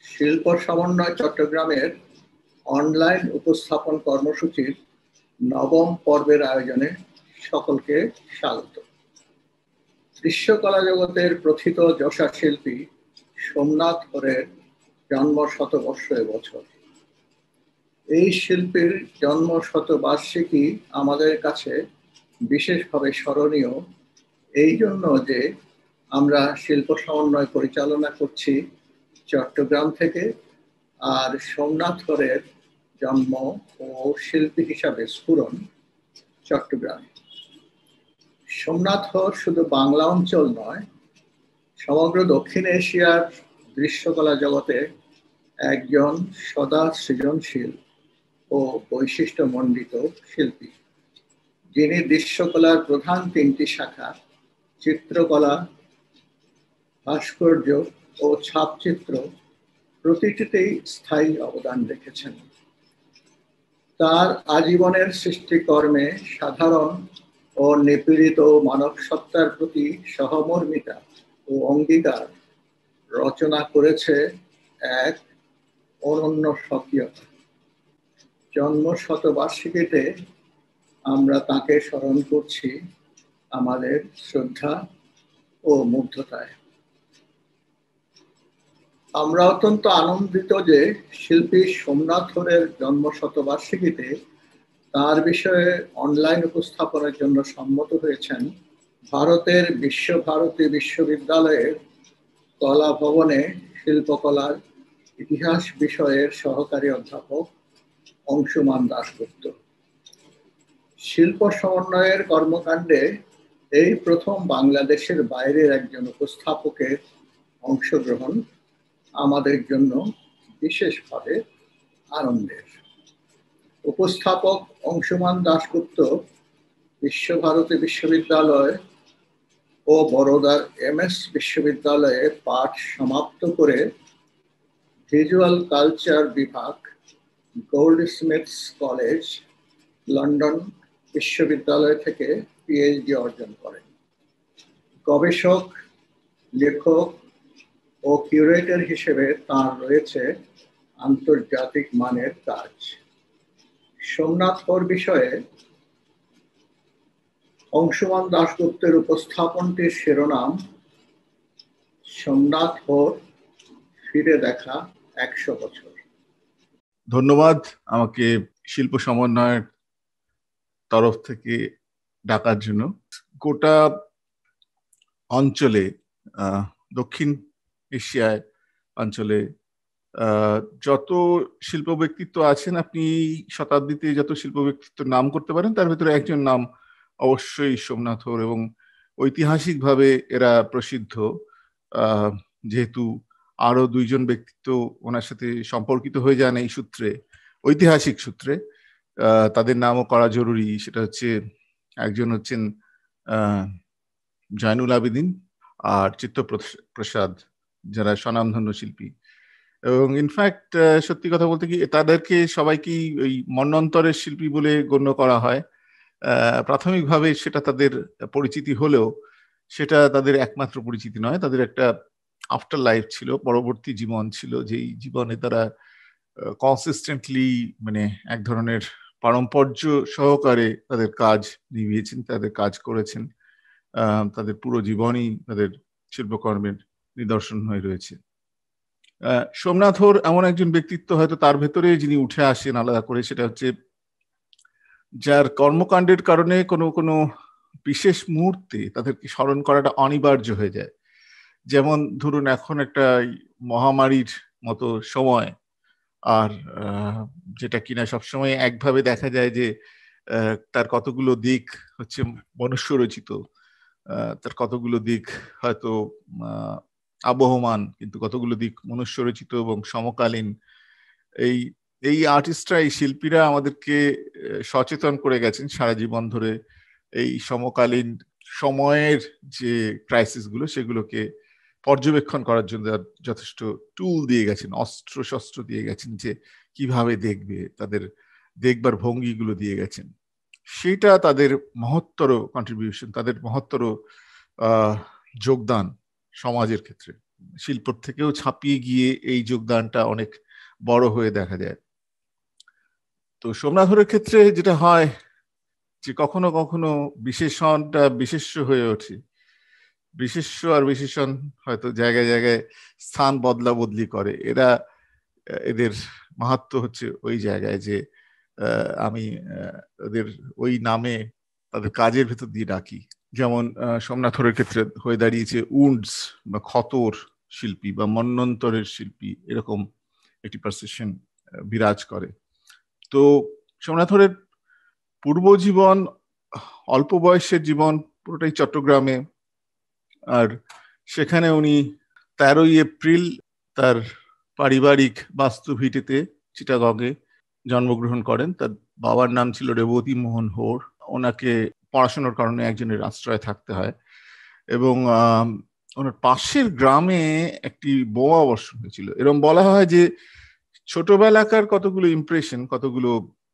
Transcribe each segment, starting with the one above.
শিল্প সমন্বয় চট্টগ্রামের অনলাইন উপস্থাপন কর্মসূচির নবম পর্বের আয়োজনে সকলকে স্বাগত। দৃশ্যকলা জগতের প্রথিত যশা শিল্পী সোমনাথ হরের জন্ম শতবর্ষ এবছর। এই শিল্পীর জন্ম শতবার্ষিকী আমাদের কাছে বিশেষভাবে স্মরণীয় এই জন্য যে আমরা শিল্প সমন্বয় পরিচালনা করছি চট্টগ্রাম থেকে, আর সোমনাথ হরের জন্ম ও শিল্পী হিসাবে স্ফুরণ চট্টগ্রামে। সোমনাথ হর শুধু বাংলা অঞ্চল নয়, সমগ্র দক্ষিণ এশিয়ার দৃশ্যকলা জগতে একজন সদা সৃজনশীল ও বৈশিষ্ট্যমণ্ডিত শিল্পী, যিনি দৃশ্যকলার প্রধান তিনটি শাখা চিত্রকলা, ভাস্কর্য ও ছাপচিত্র প্রতিটিতেই স্থায়ী অবদান রেখেছেন। তার আজীবনের সৃষ্টিকর্মে সাধারণ ও নিপীড়িত মানব সত্তার প্রতি সহমর্মিতা ও অঙ্গীকার রচনা করেছে এক অনন্য স্বকীয়তা। জন্ম শতবার্ষিকীতে আমরা তাকে স্মরণ করছি আমাদের শ্রদ্ধা ও মুগ্ধতায়। আমরা অত্যন্ত আনন্দিত যে শিল্পী সোমনাথ হরের জন্ম শতবার্ষিকীতে তার বিষয়ে অনলাইন উপস্থাপনের জন্য সম্মত হয়েছেন ভারতের বিশ্বভারতী বিশ্ববিদ্যালয়ের কলা ভবনে শিল্পকলার ইতিহাস বিষয়ের সহকারী অধ্যাপক অংশুমান দাশগুপ্ত। শিল্প সমন্বয়ের কর্মকাণ্ডে এই প্রথম বাংলাদেশের বাইরের একজন উপস্থাপকের অংশগ্রহণ আমাদের জন্য বিশেষভাবে আনন্দের। উপস্থাপক অংশুমান দাশগুপ্ত বিশ্বভারতী বিশ্ববিদ্যালয় ও বরোদার MS বিশ্ববিদ্যালয়ে পাঠ সমাপ্ত করে ভিজুয়াল কালচার বিভাগ, গোল্ডস্মিথস কলেজ, লন্ডন বিশ্ববিদ্যালয় থেকে PhD অর্জন করেন। গবেষক, লেখক ও কিউরেটর হিসেবে তার রয়েছে আন্তর্জাতিক মানের কাজ। সোমনাথ হর বিষয়ে অংশুমান দাশগুপ্তের উপস্থাপনটির শিরোনাম সোমনাথ হর ফিরে দেখা 100 বছর। ধন্যবাদ আমাকে শিল্প সমন্বয়ের তরফ থেকে ডাকার জন্য। গোটা অঞ্চলে, দক্ষিণ এশিয়ায় অঞ্চলে যত শিল্প ব্যক্তিত্ব আছেন, আপনি শতাব্দীতে যত শিল্প ব্যক্তিত্বের নাম করতে পারেন তার ভিতরে একজন নাম অবশ্যই সোমনাথ হর, এবং ঐতিহাসিকভাবে এরা প্রসিদ্ধ, যেহেতু আরো দুইজন ব্যক্তিত্ব ওনার সাথে সম্পর্কিত হয়ে যান এই সূত্রে, ঐতিহাসিক সূত্রে। তাদের নামও করা জরুরি। সেটা হচ্ছে, একজন হচ্ছেন জয়নুল আবেদিন আর চিত্তপ্রসাদ, যারা স্বনামধন্য শিল্পী। এবং ইনফ্যাক্ট সত্যি কথা বলতে কি, তাদেরকে সবাইকেই ওই মন্বন্তরের শিল্পী বলে গণ্য করা হয়। প্রাথমিকভাবে সেটা তাদের পরিচিতি হলেও সেটা তাদের একমাত্র পরিচিতি নয়। তাদের একটা আফটার লাইফ ছিল, পরবর্তী জীবন ছিল, যেই জীবনে তারা কনসিস্টেন্টলি এক ধরনের পারম্পর্য সহকারে তাদের কাজ নিভিয়েছেন, তাদের কাজ করেছেন। তাদের পুরো জীবনই তাদের শিল্পকর্মের নিদর্শন হয়ে রয়েছে। সোমনাথ হর এমন একজন ব্যক্তিত্ব, হয়তো তার ভেতরে যিনি উঠে আসেন আলাদা করে, সেটা হচ্ছে যার কর্মকাণ্ডের কারণে কোনো কোনো বিশেষ মুহূর্তে তাদেরকে স্মরণ করাটা অনিবার্য হয়ে যায়। যেমন ধরুন, এখন একটা মহামারীর মতো সময়, আর যেটা কিনা সবসময় একভাবে দেখা যায় যে তার কতগুলো দিক হচ্ছে মনুষ্য রচিত, তার কতগুলো দিক হয়তো আবহমান, কিন্তু কতগুলো দিক মনুষ্য রচিত এবং সমকালীন। এই আর্টিস্টরা, এই শিল্পীরা আমাদেরকে সচেতন করে গেছেন সারা জীবন ধরে। এই সমকালীন সময়ের যে ক্রাইসিস গুলো, সেগুলোকে পর্যবেক্ষণ করার জন্য যথেষ্ট টুল দিয়ে গেছেন, অস্ত্র শস্ত্র দিয়ে গেছেন, যে কিভাবে দেখবে, তাদের দেখবার ভঙ্গিগুলো দিয়ে গেছেন। সেটা তাদের মহত্তর কন্ট্রিবিউশন, তাদের মহত্তর যোগদান সমাজের ক্ষেত্রে, শিল্প থেকেও ছাপিয়ে গিয়ে এই যোগদানটা অনেক বড় হয়ে দেখা যায়। তো সোমনাথের ক্ষেত্রে যেটা হয় যে কখনো কখনো বিশেষণটা বিশেষ্য হয়ে ওঠে, বিশেষ্য আর বিশেষণ হয়তো জায়গায় জায়গায় স্থান বদলা বদলি করে। এদের মাহাত্ম্য হচ্ছে ওই জায়গায় যে আমি ওদের ওই নামে তাদের কাজের ভেতর দিয়ে ডাকি। যেমন সোমনাথের ক্ষেত্রে হয়ে দাঁড়িয়েছে উন্ডস বা ক্ষতর শিল্পী বা মন্বন্তরের শিল্পী, এরকম একটি পারসেপশন বিরাজ করে। তো সোমনাথের পূর্ব জীবন, অল্প বয়সের জীবন পুরোটাই চট্টগ্রামে, আর সেখানে উনি 13ই এপ্রিল তার পারিবারিক বাস্তুভিটেতে চিটাগংয়ে জন্মগ্রহণ করেন। তার বাবার নাম ছিল রেবতী মোহন হোর। ওনাকে পড়াশোনার কারণে একজনের আশ্রয় থাকতে হয় এবং ওনার পাশের গ্রামে একটি বোমা বর্ষণ হয়েছিল। এরকম বলা হয় যে ছোটবেলাকার কতগুলো ইমপ্রেশন, কতগুলো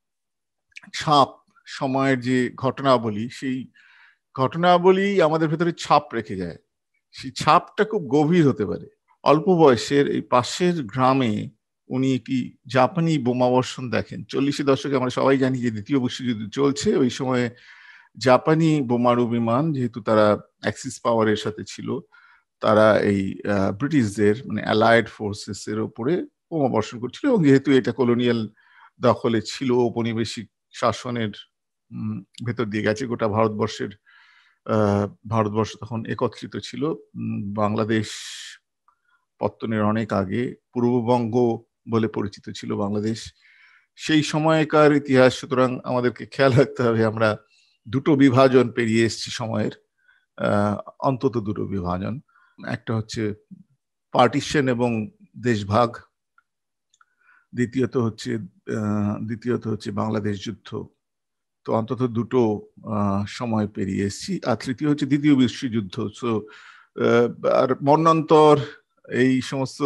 ছাপ, সময়ের যে ঘটনাবলী, সেই ঘটনাবলী আমাদের ভেতরে ছাপ রেখে যায়। সেই ছাপটা খুব গভীর হতে পারে। অল্প বয়সের এই পাশের গ্রামে উনি একটি জাপানি বোমাবর্ষণ দেখেন। 40-এর দশকে আমরা সবাই জানি যে দ্বিতীয় বিশ্বযুদ্ধ চলছে। ওই সময়ে জাপানি বোমারু বিমান, যেহেতু তারা অ্যাক্সিস পাওয়ারের সাথে ছিল, তারা এই ব্রিটিশদের মানে অ্যালায়েড ফোর্সেস এর উপরে বোমা বর্ষণ করছিল। এবং যেহেতু এটা কলোনিয়াল দখলে ছিল, ঔপনিবেশিক শাসনের ভেতর দিয়ে গেছে গোটা ভারতবর্ষের, ভারতবর্ষ তখন একত্রিত ছিল। বাংলাদেশ পত্তনের অনেক আগে পূর্ববঙ্গ বলে পরিচিত ছিল বাংলাদেশ সেই সময়কার ইতিহাস। সুতরাং আমাদেরকে খেয়াল রাখতে হবে আমরা দুটো বিভাজন পেরিয়ে এসেছি সময়ের, অন্তত দুটো বিভাজন। একটা হচ্ছে পার্টিশন এবং দেশভাগ, দ্বিতীয়ত হচ্ছে বাংলাদেশ যুদ্ধ। তো অন্তত দুটো সময় পেরিয়ে এসেছি। আর তৃতীয় হচ্ছে দ্বিতীয় বিশ্বযুদ্ধ। সো আর মন্বন্তর, এই সমস্ত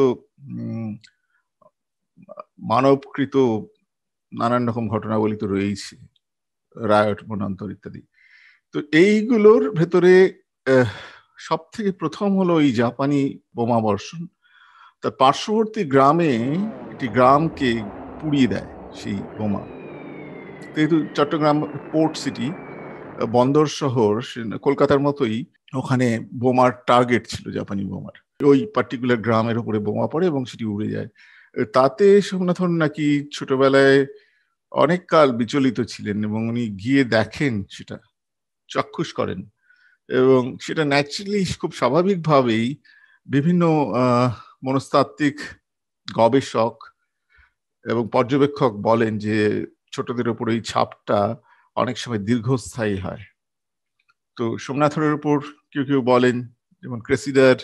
মানবকৃত নানান রকম ঘটনাবলী তো রয়েছে, রায়ট, মন্বন্তর ইত্যাদি। তো এইগুলোর ভেতরে সব থেকে প্রথম হলো এই জাপানি বোমা বর্ষণ। তার পার্শ্ববর্তী গ্রামে একটি গ্রামকে পুড়িয়ে দেয় সেই বোমা। যেহেতু চট্টগ্রাম পোর্ট সিটি, বন্দর শহর, কলকাতার মতোই ওখানে বোমার টার্গেট ছিল জাপানি বোমার। ওই পার্টিকুলার গ্রামের উপরে বোমা পড়ে এবং সেটি উড়ে যায়। তাতে সোমনাথন নাকি ছোটবেলায় অনেক কাল বিচলিত ছিলেন এবং উনি গিয়ে দেখেন, সেটা চাক্ষুষ করেন, এবং সেটা ন্যাচারালি খুব স্বাভাবিকভাবেই বিভিন্ন মনস্তাত্ত্বিক গবেষক এবং পর্যবেক্ষক বলেন যে ছোটদের উপর এই ছাপটা অনেক সময় দীর্ঘস্থায়ী হয়। তো সোমনাথের উপর কেউ কেউ বলেন, যেমন ক্রেসিডার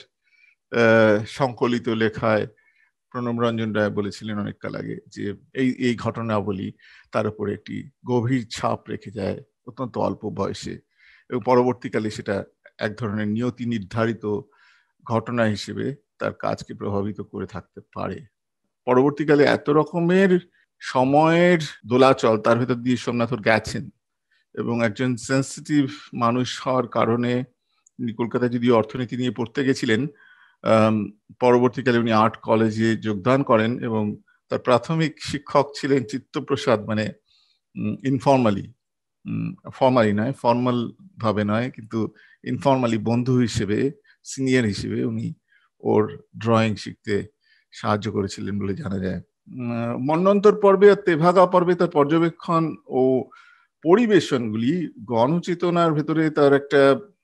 সংকলিত লেখায় প্রণব রঞ্জন রায় বলেছিলেন অনেককাল আগে যে এই ঘটনাবলী তার উপরে একটি গভীর ছাপ রেখে যায় অত্যন্ত অল্প বয়সে, এবং পরবর্তীকালে সেটা এক ধরনের নিয়তি নির্ধারিত ঘটনা হিসেবে তার কাজকে প্রভাবিত করে থাকতে পারে। পরবর্তীকালে এত রকমের সময়ের দোলাচল তার ভেতর দিয়ে সোমনাথর গেছেন, এবং একজন সেন্সিটিভ মানুষ হওয়ার কারণে কলকাতায় যদি অর্থনীতি নিয়ে পড়তে গেছিলেন, পরবর্তীকালে উনি আর্ট কলেজে যোগদান করেন এবং তার প্রাথমিক শিক্ষক ছিলেন চিত্তপ্রসাদ, মানে ইনফর্মালি, ফর্মালি নয়, ফর্মাল ভাবে নয়, কিন্তু ইনফর্মালি বন্ধু হিসেবে, সিনিয়র হিসেবে উনি ওর ড্রয়িং শিখতে সাহায্য করেছিলেন বলে জানা যায়। মন্বন্তর পর্বে আর তেভাগা পর্বে তার পর্যবেক্ষণ ও পরিবেশনগুলি গণচেতনার ভেতরে তার একটা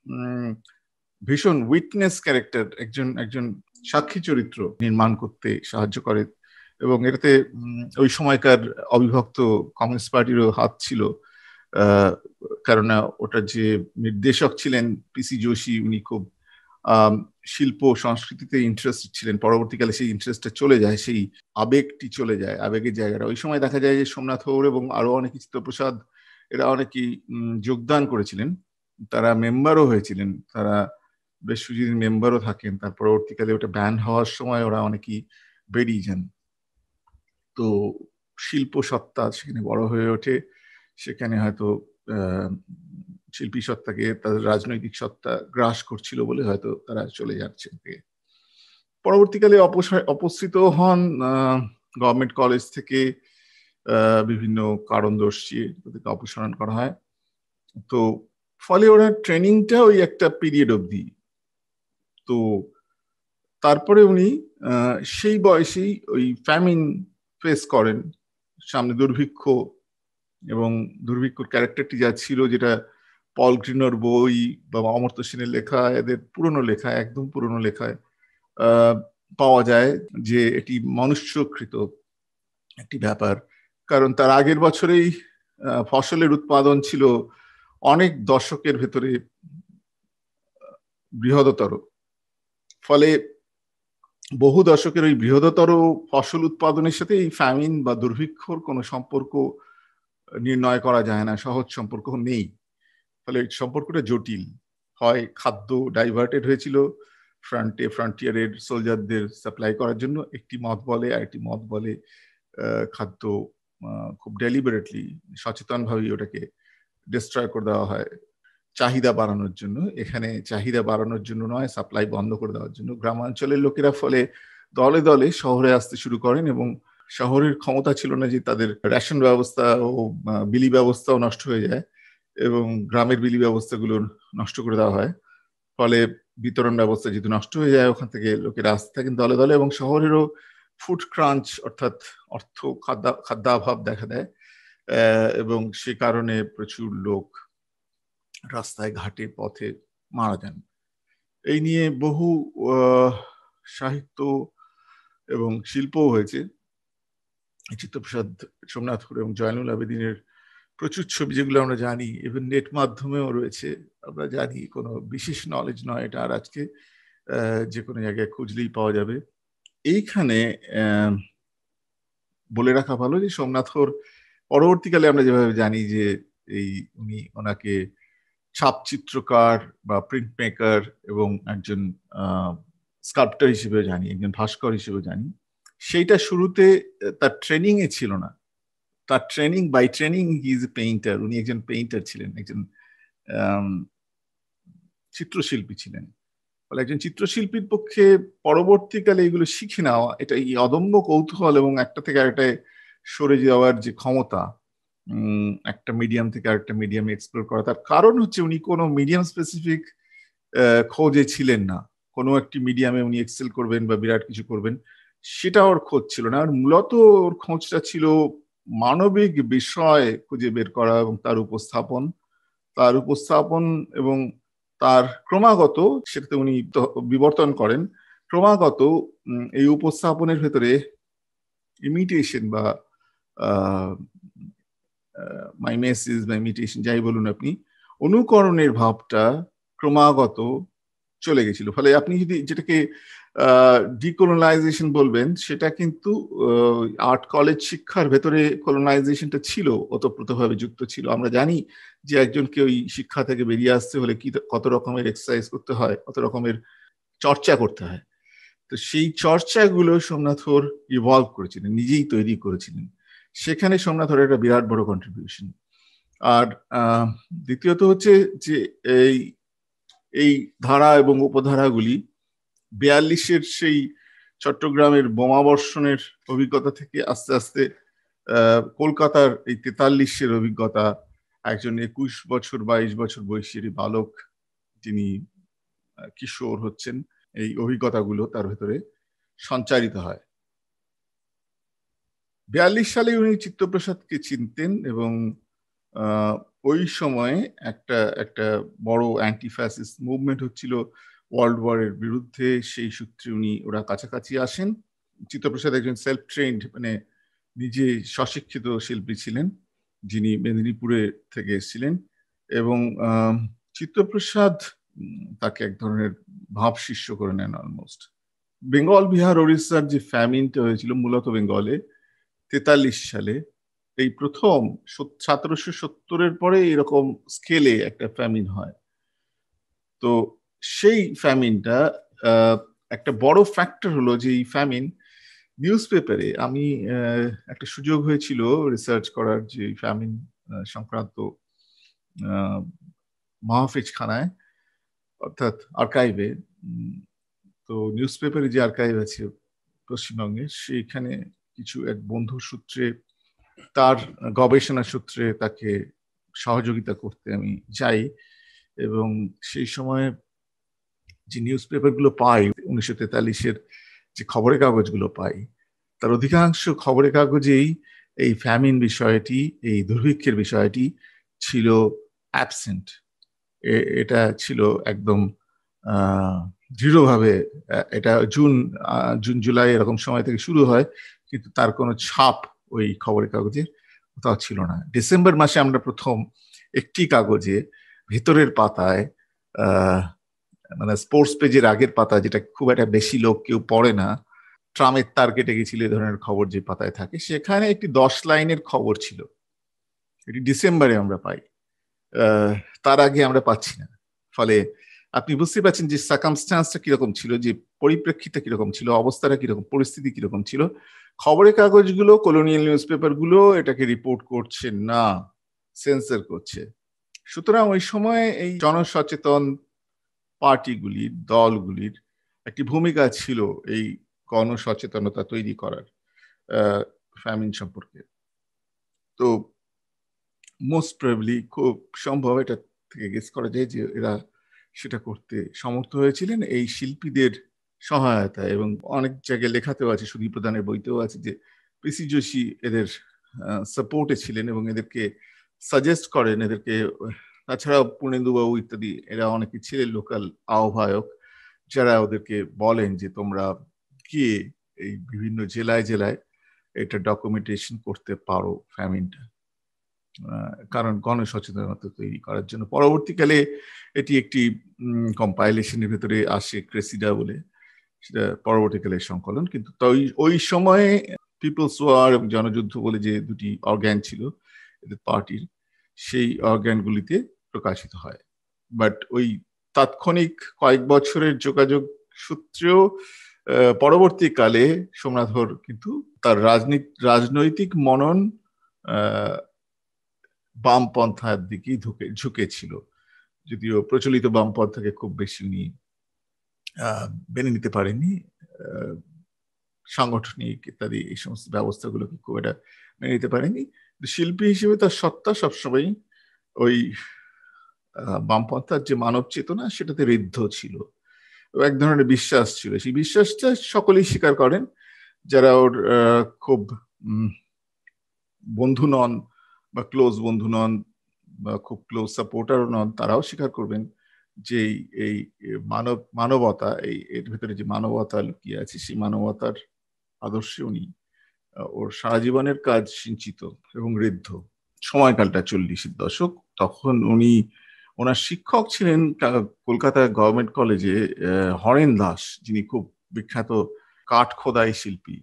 ভীষণ উইটনেস ক্যারেক্টার, একজন সাক্ষী চরিত্র নির্মাণ করতে সাহায্য করে। এবং এটাতে ওই সময়কার অবিভক্ত কমিউনিস্ট পার্টিরও হাত ছিল, কেননা ওটার যে নির্দেশক ছিলেন পিসি যোশী, উনি খুব শিল্প সংস্কৃতিতে ইন্টারেস্টেড ছিলেন। পরবর্তীকালে সেই ইন্টারেস্টটা চলে যায়, সেই আবেগটি চলে যায়, আবেগের জায়গাটা। ওই সময় দেখা যায় যে সোমনাথ হৌর এবং আরো অনেকে, চিত্তপ্রসাদ, এরা অনেকেই যোগদান করেছিলেন, তারা মেম্বারও হয়েছিলেন, তারা বেশ কিছুদিন মেম্বারও থাকেন। তার পরবর্তীকালে ওটা ব্যান হওয়ার সময় ওরা অনেকেই বেরিয়ে যান। তো শিল্প সত্তা সেখানে বড় হয়ে ওঠে, সেখানে হয়তো শিল্পী সত্তাকে তাদের রাজনৈতিক সত্তা গ্রাস করছিল বলে হয়তো তারা চলে যাচ্ছে। পরবর্তীকালে অপসৃত হন গভর্নমেন্ট কলেজ থেকে বিভিন্ন কারণ দর্শিয়ে তাদেরকে অপসারণ করা হয়। তো ফলে ওনার ট্রেনিংটা ওই একটা পিরিয়ড অবধি। তো তারপরে উনি সেই বয়সেই ওই ফ্যামিন ফেস করেন, সামনে দুর্ভিক্ষ, এবং দুর্ভিক্ষর ক্যারেক্টারটি যা ছিল, যেটা পল গ্রিনার বই বা অমর্ত্য সেনের লেখা, এদের পুরনো লেখা, একদম পুরনো লেখায় পাওয়া যায় যে এটি মনুষ্যকৃত একটি ব্যাপার। কারণ তার আগের বছরেই ফসলের উৎপাদন ছিল অনেক দশকের ভেতরে বৃহত্তর, ফলে বহু দশকের ওই বৃহত্তর ফসল উৎপাদনের সাথে এই ফ্যামিন বা দুর্ভিক্ষর কোনো সম্পর্ক নির্ণয় করা যায় না, সহজ সম্পর্ক নেই। ফলে সম্পর্কটা জটিল হয়। খাদ্য ডাইভার্টেড হয়েছিল ফ্রন্টিয়ারের সোলজারদের সাপ্লাই করার জন্য একটি মত বলে, আর একটি মত বলে খাদ্য খুব ডেলিবারেটলি, সচেতনভাবেই ওটাকে ডিস্ট্রয় করে দেওয়া হয় চাহিদা বাড়ানোর জন্য। এখানে চাহিদা বাড়ানোর জন্য নয়, সাপ্লাই বন্ধ করে দেওয়ার জন্য। গ্রামাঞ্চলের লোকেরা ফলে দলে দলে শহরে আসতে শুরু করেন, এবং শহরের ক্ষমতা ছিল না যে তাদের রেশন ব্যবস্থা ও বিলি ব্যবস্থাও নষ্ট হয়ে যায়, এবং গ্রামের বিলি ব্যবস্থাগুলো নষ্ট করে দেওয়া হয়। ফলে বিতরণ ব্যবস্থা যেহেতু নষ্ট হয়ে যায়, ওখান থেকে লোকেরা আসতে থাকেন দলে দলে, এবং শহরেরও ফুড ক্রাঞ্চ অর্থাৎ খাদ্যাভাব দেখা দেয়, এবং সে কারণে প্রচুর লোক রাস্তায় ঘাটে পথে মারা যান। এই নিয়ে বহু সাহিত্য এবং শিল্পও হয়েছে। চিত্তপ্রসাদ সোমনাথপুর এবং জয়নুল আবেদিনের প্রচুর ছবি, যেগুলো আমরা জানি, ইভেন নেট মাধ্যমেও রয়েছে, আমরা জানি, কোনো বিশেষ নলেজ নয় এটা, আর আজকে যে কোনো জায়গায় খুঁজলেই পাওয়া যাবে। এইখানে বলে রাখা ভালো যে সোমনাথর পরবর্তীকালে আমরা যেভাবে জানি যে উনি ওনাকে ছাপ চিত্রকার বা প্রিন্ট মেকার এবং একজন স্কাল্পটার হিসেবে জানি, একজন ভাস্কর হিসেবে জানি, সেইটা শুরুতে তার ট্রেনিং এ ছিল না। তার by training he is a painter, উনি একজন পেইন্টার ছিলেন, একজন চিত্রশিল্পী ছিলেন। ফলে একজন চিত্রশিল্পীর পক্ষে পরবর্তীকালে এগুলো শিখে নেওয়া, এটা এই অদম্য কৌতূহল এবং একটা থেকে আরেকটায় সরে যাওয়ার যে ক্ষমতা, একটা মিডিয়াম থেকে আরেকটা মিডিয়ামে এক্সপ্লোর করা, তার কারণ হচ্ছে উনি কোনো মিডিয়াম স্পেসিফিক খোঁজে ছিলেন না। কোনো একটি মিডিয়ামে উনি এক্সেল করবেন বা বিরাট কিছু করবেন, সেটা ওর খোঁজ ছিল না। আর মূলত ওর খোঁজটা ছিল মানবিক বিষয় খুঁজে বের করা এবং তার উপস্থাপন এবং তার ক্রমাগত, সেটাতে উনি বিবর্তন করেন, ক্রমাগত এই উপস্থাপনের ভেতরে ইমিটেশন বা মাইমেসিস বা ইমিটেশন যাই বলুন আপনি, অনুকরণের ভাবটা ক্রমাগত চলে গেছিল। ফলে আপনি যদি যেটাকে ডিকলোনাইজেশন বলবেন, সেটা কিন্তু আর্ট কলেজ শিক্ষার ভেতরে কলোনাইজেশনটা ছিল, ওতপ্রোতভাবে যুক্ত ছিল। আমরা জানি যে একজনকে ওই শিক্ষা থেকে বেরিয়ে আসতে হলে কত রকমের এক্সারসাইজ করতে হয়, কত রকমের চর্চা করতে হয়। তো সেই চর্চাগুলো সোমনাথর ইভলভ করেছিলেন, নিজেই তৈরি করেছিলেন। সেখানে সোমনাথর একটা বিরাট বড় কন্ট্রিবিউশন। আর দ্বিতীয়ত হচ্ছে যে এই ধারা এবং উপধারাগুলি 42-এর সেই চট্টগ্রামের বোমাবর্ষণের অভিজ্ঞতা থেকে আস্তে আস্তে কলকাতার এই 43-এর অভিজ্ঞতা, একজন 21 বছর 22 বছর বয়সী বালক যিনি কিশোর হচ্ছেন, এই অভিজ্ঞতাগুলো তার ভেতরে সঞ্চারিত হয়। 42 সালে উনি চিত্তপ্রসাদকে চিনতেন, এবং ওই সময় একটা বড় অ্যান্টি ফ্যাসিস্ট মুভমেন্ট হচ্ছিল ওয়ার্ল্ড ওয়ারের বিরুদ্ধে। সেই সূত্রে ওরা কাছাকাছি আসেন। চিত্তপ্রসাদ একজন সেলফ ট্রেন্ড, মানে নিজে স্বশিক্ষিত শিল্পী ছিলেন, যিনি মেদিনীপুরে থেকে এসেছিলেন, এবং চিত্তপ্রসাদ তাকে এক ধরনের ভাব শিষ্য করে নেন অলমোস্ট। বেঙ্গল, বিহার, ওড়িশার যে ফ্যামিনটা হয়েছিল মূলত বেঙ্গলে 43 সালে, এই প্রথম 1770-এর পরে এরকম স্কেলে একটা ফ্যামিন হয়। তো সেই ফ্যামিনটা একটা বড় ফ্যাক্টর হলো যে এই ফ্যামিন নিউজ পেপারে, আমি একটা সুযোগ হয়েছিল রিসার্চ করার, যে ফ্যামিন সংক্রান্ত মাহফিজখানায় অর্থাৎ আর্কাইভে তো নিউজ পেপারে যে আর্কাইভ আছে পশ্চিমবঙ্গে, সেইখানে কিছু এক বন্ধুর সূত্রে, তার গবেষণা সূত্রে তাকে সহযোগিতা করতে আমি যাই, এবং সেই সময় যে নিউজ পেপারগুলো পাই 1943-এর যে খবরের কাগজগুলো পাই, তার অধিকাংশ খবরের কাগজেই এই ফ্যামিন বিষয়টি, এই দুর্ভিক্ষের বিষয়টি ছিল অ্যাবসেন্ট। এটা ছিল একদম দৃঢ়ভাবে, এটা জুন জুলাই এরকম সময় থেকে শুরু হয়, কিন্তু তার কোনো ছাপ ওই খবরের কাগজে কোথাও ছিল না। ডিসেম্বর মাসে আমরা প্রথম একটি কাগজে ভেতরের পাতায়, মানে স্পোর্টস পেজের আগের পাতা, যেটা খুব একটা বেশি লোক কেউ পড়ে না, ট্রামের তার কেটে গেছিল এই ধরনের খবর যে পাতায় থাকে, সেখানে একটি 10 লাইনের খবর ছিল। এটি ডিসেম্বরে আমরা পাই, তার আগে আমরা পাচ্ছি না। ফলে আপনি বুঝতে পারছেন যে সার্কামস্ট্যান্সটা কিরকম ছিল, যে পরিপ্রেক্ষিতটা কিরকম ছিল, অবস্থাটা কিরকম, পরিস্থিতি কিরকম ছিল। খবরের কাগজগুলো, কলোনিয়াল নিউজ পেপারগুলো এটাকে রিপোর্ট করছে না, সেন্সর করছে। সুতরাং ওই সময় এই জনসচেতন পার্টিগুলির, দলগুলির একটি ভূমিকা ছিল এই গণসচেতনতা তৈরি করার ফ্যামিন সম্পর্কে। তো মোস্ট প্রবাবলি, খুব সম্ভব এটা থেকে গেস করা যায় যে এরা সেটা করতে সমর্থ হয়েছিলেন এই শিল্পীদের সহায়তা। এবং অনেক জায়গায় লেখাতেও আছে, সুধী প্রধানের বইতেও আছে, যে পিসি যোশী এদের সাপোর্টে ছিলেন এবং এদেরকে সাজেস্ট করেন, এদেরকে। তাছাড়াও পূর্ণেন্দুবাবু ইত্যাদি এরা অনেকে ছিলেন লোকাল আহ্বায়ক, যারা ওদেরকে বলেন যে তোমরা গিয়ে এই বিভিন্ন জেলায় জেলায় এটা ডকুমেন্টেশন করতে পারো ফ্যামিনটা, কারণ গণসচেতনতা তৈরি করার জন্য। পরবর্তীকালে এটি একটি কম্পাইলেশনের ভেতরে আসে, ক্রেসিডা বলে, সেটা পরবর্তীকালে সংকলন। কিন্তু ওই সময়ে পিপলস ওয়ার এবং জনযুদ্ধ বলে যে দুটি অর্গান ছিল এদের পার্টির, সেই অর্গানগুলিতে প্রকাশিত হয়। বাট ওই তাৎক্ষণিক কয়েক বছরের যোগাযোগ সূত্রেও পরবর্তীকালে সোমনাথর কিন্তু তার রাজনৈতিক মনন বামপন্থার দিকেই ঝুঁকেছিল, যদিও প্রচলিত বামপন্থাকে খুব বেশি উনি মেনে নিতে পারেননি। সাংগঠনিক ইত্যাদি এই সমস্ত ব্যবস্থাগুলোকে খুব একটা মেনে নিতে পারেনি। শিল্পী হিসেবে তার সত্তা সবসময় ওই বামপন্থার যে মানব চেতনা সেটাতে ঋদ্ধ ছিল, এক ধরনের বিশ্বাস ছিল। সেই বিশ্বাসটা সকলেই স্বীকার করেন, যারা ওর খুব বন্ধু নন বা ক্লোজ বন্ধু নন বা খুব ক্লোজ সাপোর্টারও নন, তারাও স্বীকার করবেন যে এই মানবতা, এর ভিতরে যে মানবতা লুকিয়ে আছে, সেই মানবতার আদর্শে উনি ওর সারা জীবনের কাজ সিঞ্চিত এবং ঋদ্ধ। সময়কালটা 40-এর দশক। তখন উনি, ওনার শিক্ষক ছিলেন কলকাতা গভর্নমেন্ট কলেজে হরেন দাস, যিনি খুব বিখ্যাত কাঠ খোদাই শিল্পী,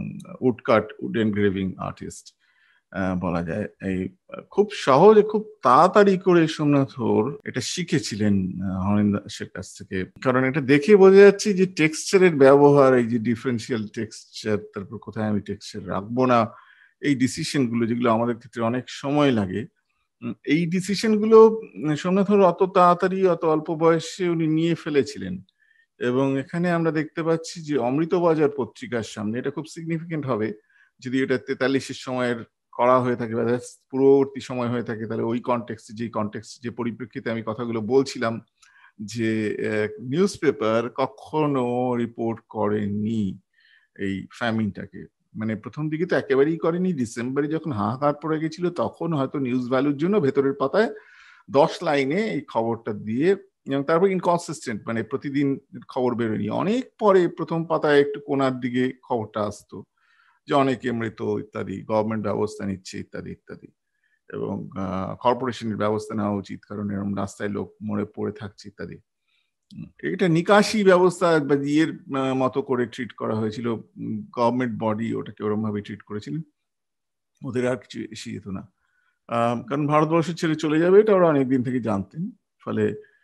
উড এনগ্রেভিং আর্টিস্ট বলা যায়। এই খুব সহজে, খুব তাড়াতাড়ি করে সোমনাথ হোর এটা শিখেছিলেন হরেন দাসের কাছ থেকে। কারণ এটা দেখে বোঝা যাচ্ছে যে টেক্সচারের ব্যবহার, এই যে ডিফারেন্সিয়াল টেক্সচার, তারপর কোথায় আমি টেক্সচার রাখবো না, এই ডিসিশন গুলো যেগুলো আমাদের ক্ষেত্রে অনেক সময় লাগে, এই ডিসিশন গুলো সোমনাথ হোর অত তাড়াতাড়ি, অত অল্প বয়সে উনি নিয়ে ফেলেছিলেন। এবং এখানে আমরা দেখতে পাচ্ছি যে অমৃতবাজার পত্রিকার সামনে, এটা খুব সিগনিফিকেন্ট হবে যদি এটা 43-এর সময়ের করা হয়ে থাকে বা পূর্ববর্তী সময় হয়ে থাকে, তাহলে ওই কনটেক্সট যে পরিপ্রেক্ষিতে আমি কথাগুলো বলছিলাম, যে নিউজ পেপার কখনো রিপোর্ট করেনি এই ফ্যামিনটাকে। মানে প্রথম দিকে তো একেবারেই করেনি। ডিসেম্বরে যখন হাহাকার পড়ে গেছিল, তখন হয়তো নিউজ ভ্যালুর জন্য ভেতরের পাতায় 10 লাইনে এই খবরটা দিয়ে, এবং তারপর ইনকনসিস্টেন্ট, মানে প্রতিদিন খবর বেরোয়নি। অনেক পরে প্রথম পাতায় একটু কোনার দিকে খবরটা আসতো যে অনেকে মৃত ইত্যাদি, গভর্নমেন্ট ব্যবস্থা নিচ্ছে ইত্যাদি ইত্যাদি, এবং কর্পোরেশনের ব্যবস্থা নেওয়া উচিত কারণ এরকম রাস্তায় লোক মরে পড়ে থাকছে ইত্যাদি। এটা নিকাশি ব্যবস্থা বা ইয়ের মতো করে ট্রিট করা হয়েছিল, গভর্নমেন্ট বডি ওটাকে ওরকম ভাবে ট্রিট করেছিলেন, ওদের আর কিছু এসে যেত না। কারণ ভারতবর্ষ ছেড়ে চলে যাবে এটা ওরা অনেকদিন থেকে জানতেন। ফলে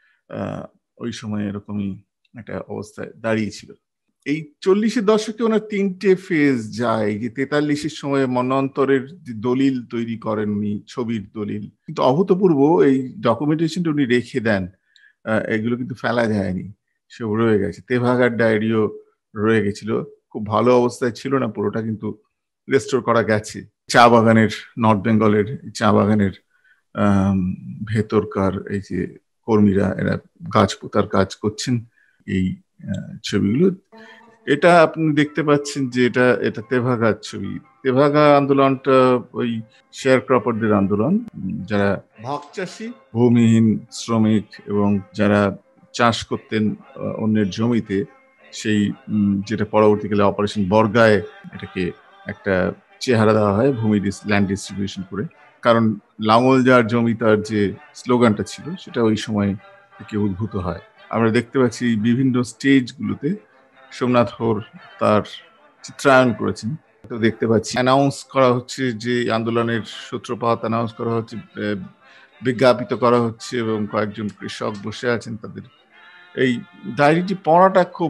ওই সময় এরকমই একটা অবস্থায় দাঁড়িয়েছিল। এই 40-এর দশকে ওনার 3টে ফেজ যায়। যে 43-এর সময় মন্বন্তরের যে দলিল তৈরি করেন উনি, ছবির দলিল, কিন্তু অভূতপূর্ব এই ডকুমেন্টেশনটা উনি রেখে দেন, এগুলো কিন্তু ফেলা যায়নি। সব রয়ে গেছে। তেভাগার ডায়েরিও রয়ে গেছিল, খুব ভালো অবস্থায় ছিল না পুরোটা, কিন্তু রেস্টোর করা গেছে। চা বাগানের, নর্থ বেঙ্গলের চা বাগানের ভেতরকার এই যে কর্মীরা, এরা গাছ পোতার কাজ করছেন এই ছবিগুলো। এটা আপনি দেখতে পাচ্ছেন যে এটা তেভাগার ছবি। তেভাগা আন্দোলনটা ওই শেয়ার ক্রপারদের আন্দোলন, যারা ভাগ চাষী, ভূমিহীন শ্রমিক এবং যারা চাষ করতেন অন্যের জমিতে, সেই যেটা পরবর্তীকালে অপারেশন বর্গায় এটাকে একটা চেহারা দেওয়া হয় ভূমি ল্যান্ড ডিস্ট্রিবিউশন করে। কারণ লাঙল যার জমি তার যে স্লোগানটা ছিল, সেটা ওই সময় থেকে উদ্ভূত হয়। আমরা দেখতে পাচ্ছি বিভিন্ন স্টেজগুলোতে সোমনাথ হোর তার চিত্রায়ন করেছেন। তো দেখতে পাচ্ছি অ্যানাউন্স করা হচ্ছে যে আন্দোলনের সূত্রপাত অ্যানাউন্স করা হচ্ছে, বিজ্ঞাপিত করা হচ্ছে, এবং কয়েকজন কৃষক বসে আছেন। তাদের এই ডায়েরিটি পড়াটা খুব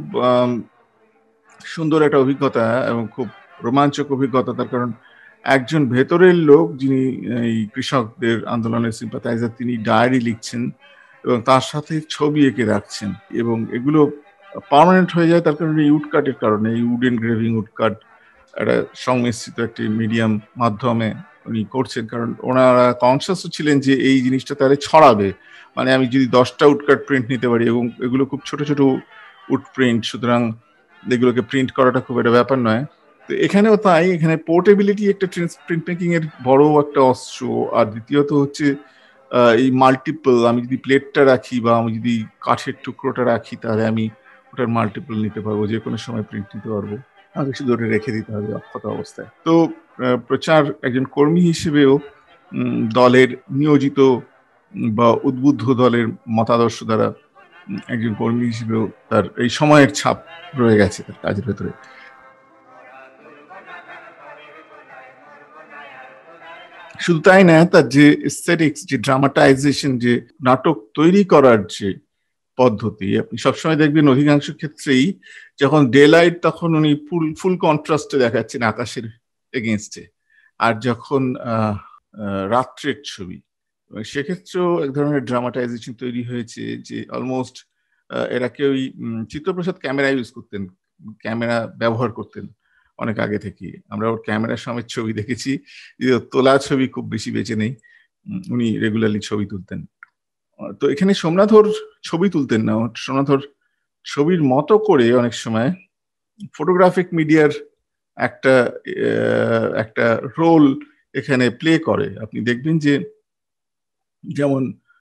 সুন্দর একটা অভিজ্ঞতা এবং খুব রোমাঞ্চক অভিজ্ঞতা। তার কারণ একজন ভেতরের লোক, যিনি এই কৃষকদের আন্দোলনের সিম্পাথাইজার, তিনি ডায়েরি লিখছেন এবং তার সাথে ছবি এঁকে রাখছেন, এবং এগুলো পার্মানেন্ট হয়ে যায়। তার কারণে এই উডকাটের কারণে, এই উড এনগ্রেভিং, উডকাট একটা সংমিশ্রিত একটি মিডিয়াম মাধ্যমে উনি করছেন। কারণ ওনারা কনসাসও ছিলেন যে এই জিনিসটা তাহলে ছড়াবে, মানে আমি যদি 10টা উডকাট প্রিন্ট নিতে পারি, এবং এগুলো খুব ছোট ছোট উড প্রিন্ট, সুতরাং এগুলোকে প্রিন্ট করাটা খুব একটা ব্যাপার নয়। তো এখানেও তাই, এখানে পোর্টেবিলিটি একটা প্রিন্ট মেকিং এর বড় একটা অস্ত্র। আর দ্বিতীয়ত হচ্ছে এই মাল্টিপল, আমি যদি প্লেটটা রাখি বা আমি যদি কাঠের টুকরোটা রাখি, তাহলে আমি ওটার মাল্টিপল নিতে পারবো, যে কোনো সময় প্রিন্ট নিতে পারবো, আগে শুধু ওটা রেখে দিতে হবে অক্ষত অবস্থায়। তো প্রচার একজন কর্মী হিসেবেও দলের নিয়োজিত বা উদ্বুদ্ধ দলের মতাদর্শ দ্বারা একজন কর্মী হিসেবেও তার এই সময়ের ছাপ রয়ে গেছে তার কাজের ভেতরে। শুধু তাই না, তার যে এস্থেটিক্স, যে ড্রামাটাইজেশন, যে নাটক তৈরি করার যে পদ্ধতি, আপনি সবসময় দেখবেন অধিকাংশ ক্ষেত্রেই যখন ডে লাইট, তখন উনি ফুল কন্ট্রাস্টে দেখাচ্ছেন আকাশের এগেনস্টে, আর যখন রাত্রের ছবি, সেক্ষেত্রেও এক ধরনের ড্রামাটাইজেশন তৈরি হয়েছে, যে অলমোস্ট এরা কেউই চিত্রপ্রসাদ ক্যামেরা ইউজ করতেন, ক্যামেরা ব্যবহার করতেন অনেক আগে থেকে। আমরা ওর ক্যামেরার সামনে ছবি দেখেছি, তোলা ছবি খুব বেশি বেঁচে নেই, উনি রেগুলারলি ছবি তুলতেন। তো এখানে সোমনাথর ছবি তুলতেন না, সোমনাথর ছবির মতো করে অনেক সময় ফটোগ্রাফিক মিডিয়ার একটা রোল এখানে প্লে করে। আপনি দেখবেন যে যেমন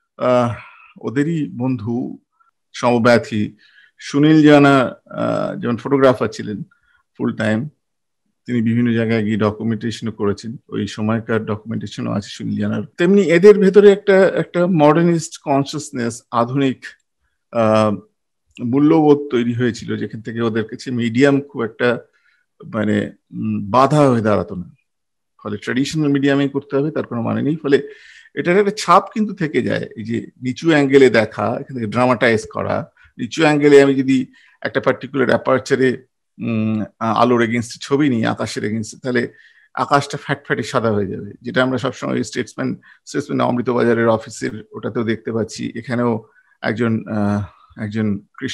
ওদেরই বন্ধু সমব্যথী সুনীল জানা, যেমন ফটোগ্রাফার ছিলেন ফুল টাইম, তিনি বিভিন্ন জায়গায় গিয়ে ডকুমেন্টেশনও করেছেন, ওই সময়কার ডকুমেন্টেশনও আছে সুনীল জানার। তেমনি এদের ভেতরে একটা মডার্নিস্ট কনসিয়াসনেস, আধুনিক মূল্যবোধ তৈরি হয়েছিল, যেখান থেকে ওদের কাছে মিডিয়াম খুব একটা মানে বাধা হয়ে দাঁড়াতো না। ফলে ট্র্যাডিশনাল মিডিয়ামে করতে হবে তার কোনো মানে নেই। ফলে এটার একটা ছাপ কিন্তু থেকে যায়, এই যে নিচু অ্যাঙ্গেলে দেখা, এখান থেকে ড্রামাটাইজ করা। নিচু অ্যাঙ্গেলে আমি যদি একটা পার্টিকুলার অ্যাপারচারে আলোর এগেনস্টে ছবি নিই, আকাশের এগেনস্টে, তাহলে আকাশটা ফ্যাটে সাদা হয়ে যাবে, যেটা আমরা সবসময় স্টেটসম্যান অমৃতবাজারের অফিসের ওটাতেও দেখতে পাচ্ছি। এখানেও একজন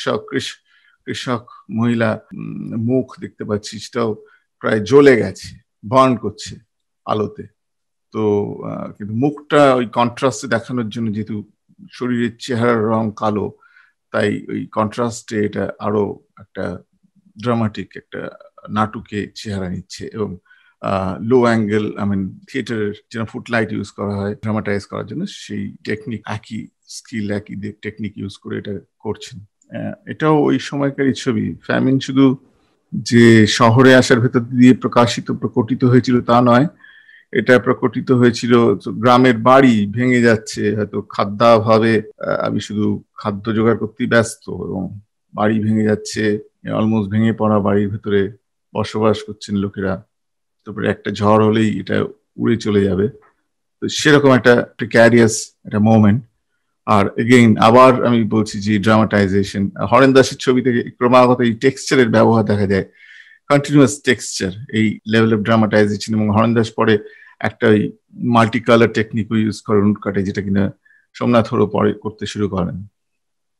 কৃষক মহিলা মুখ দেখতে পাচ্ছি, সেটাও প্রায় জ্বলে গেছে, বার্ন করছে আলোতে। তো কিন্তু মুখটা ওই কন্ট্রাস্টে দেখানোর জন্য, যেহেতু শরীরের চেহারার রং কালো, তাই ওই কন্ট্রাস্টে এটা আরো একটা ড্রামাটিক, একটা নাটকে চেহারা নিচ্ছে। এবং লো অ্যাঙ্গেল, থিয়েটারের যেন ফুটলাইট ইউজ করা হয় ড্রামাটাইজ করার জন্য, সেই টেকনিক, একই স্কিল, একই টেকনিক ইউজ করে এটা করছেন। এটাও ওই সময়কারই ছবি। ফ্যামিন শুধু যে শহরে আসার ভেতর দিয়ে প্রকটিত হয়েছিল তা নয়, এটা প্রকটিত হয়েছিল গ্রামের বাড়ি ভেঙে যাচ্ছে, হয়তো খাদ্যাভাবে আমি শুধু খাদ্য জোগাড় করতেই ব্যস্ত, এবং বাড়ি ভেঙে যাচ্ছে, অলমোস্ট ভেঙে পড়া বাড়ির ভেতরে বসবাস করছেন লোকেরা। তারপরে একটা ঝড় হলেই এটা উড়ে চলে যাবে। তো সেরকম একটা প্রিক্যারিয়াস একটা মোমেন্ট। আর এগেইন আবার আমি বলছি যে ড্রামাটাইজেশন, হরেন দাসের ছবি থেকে ক্রমাগত এই টেক্সচারের ব্যবহার দেখা যায়, কন্টিনিউয়াস টেক্সচার, এই লেভেল অফ ড্রামাটাইজেশন। এবং হরেন দাস পরে একটা ওই মাল্টি কালার টেকনিকও ইউজ করেন উডকাটে, যেটা কিনা সোমনাথ হোরও পরে করতে শুরু করেন।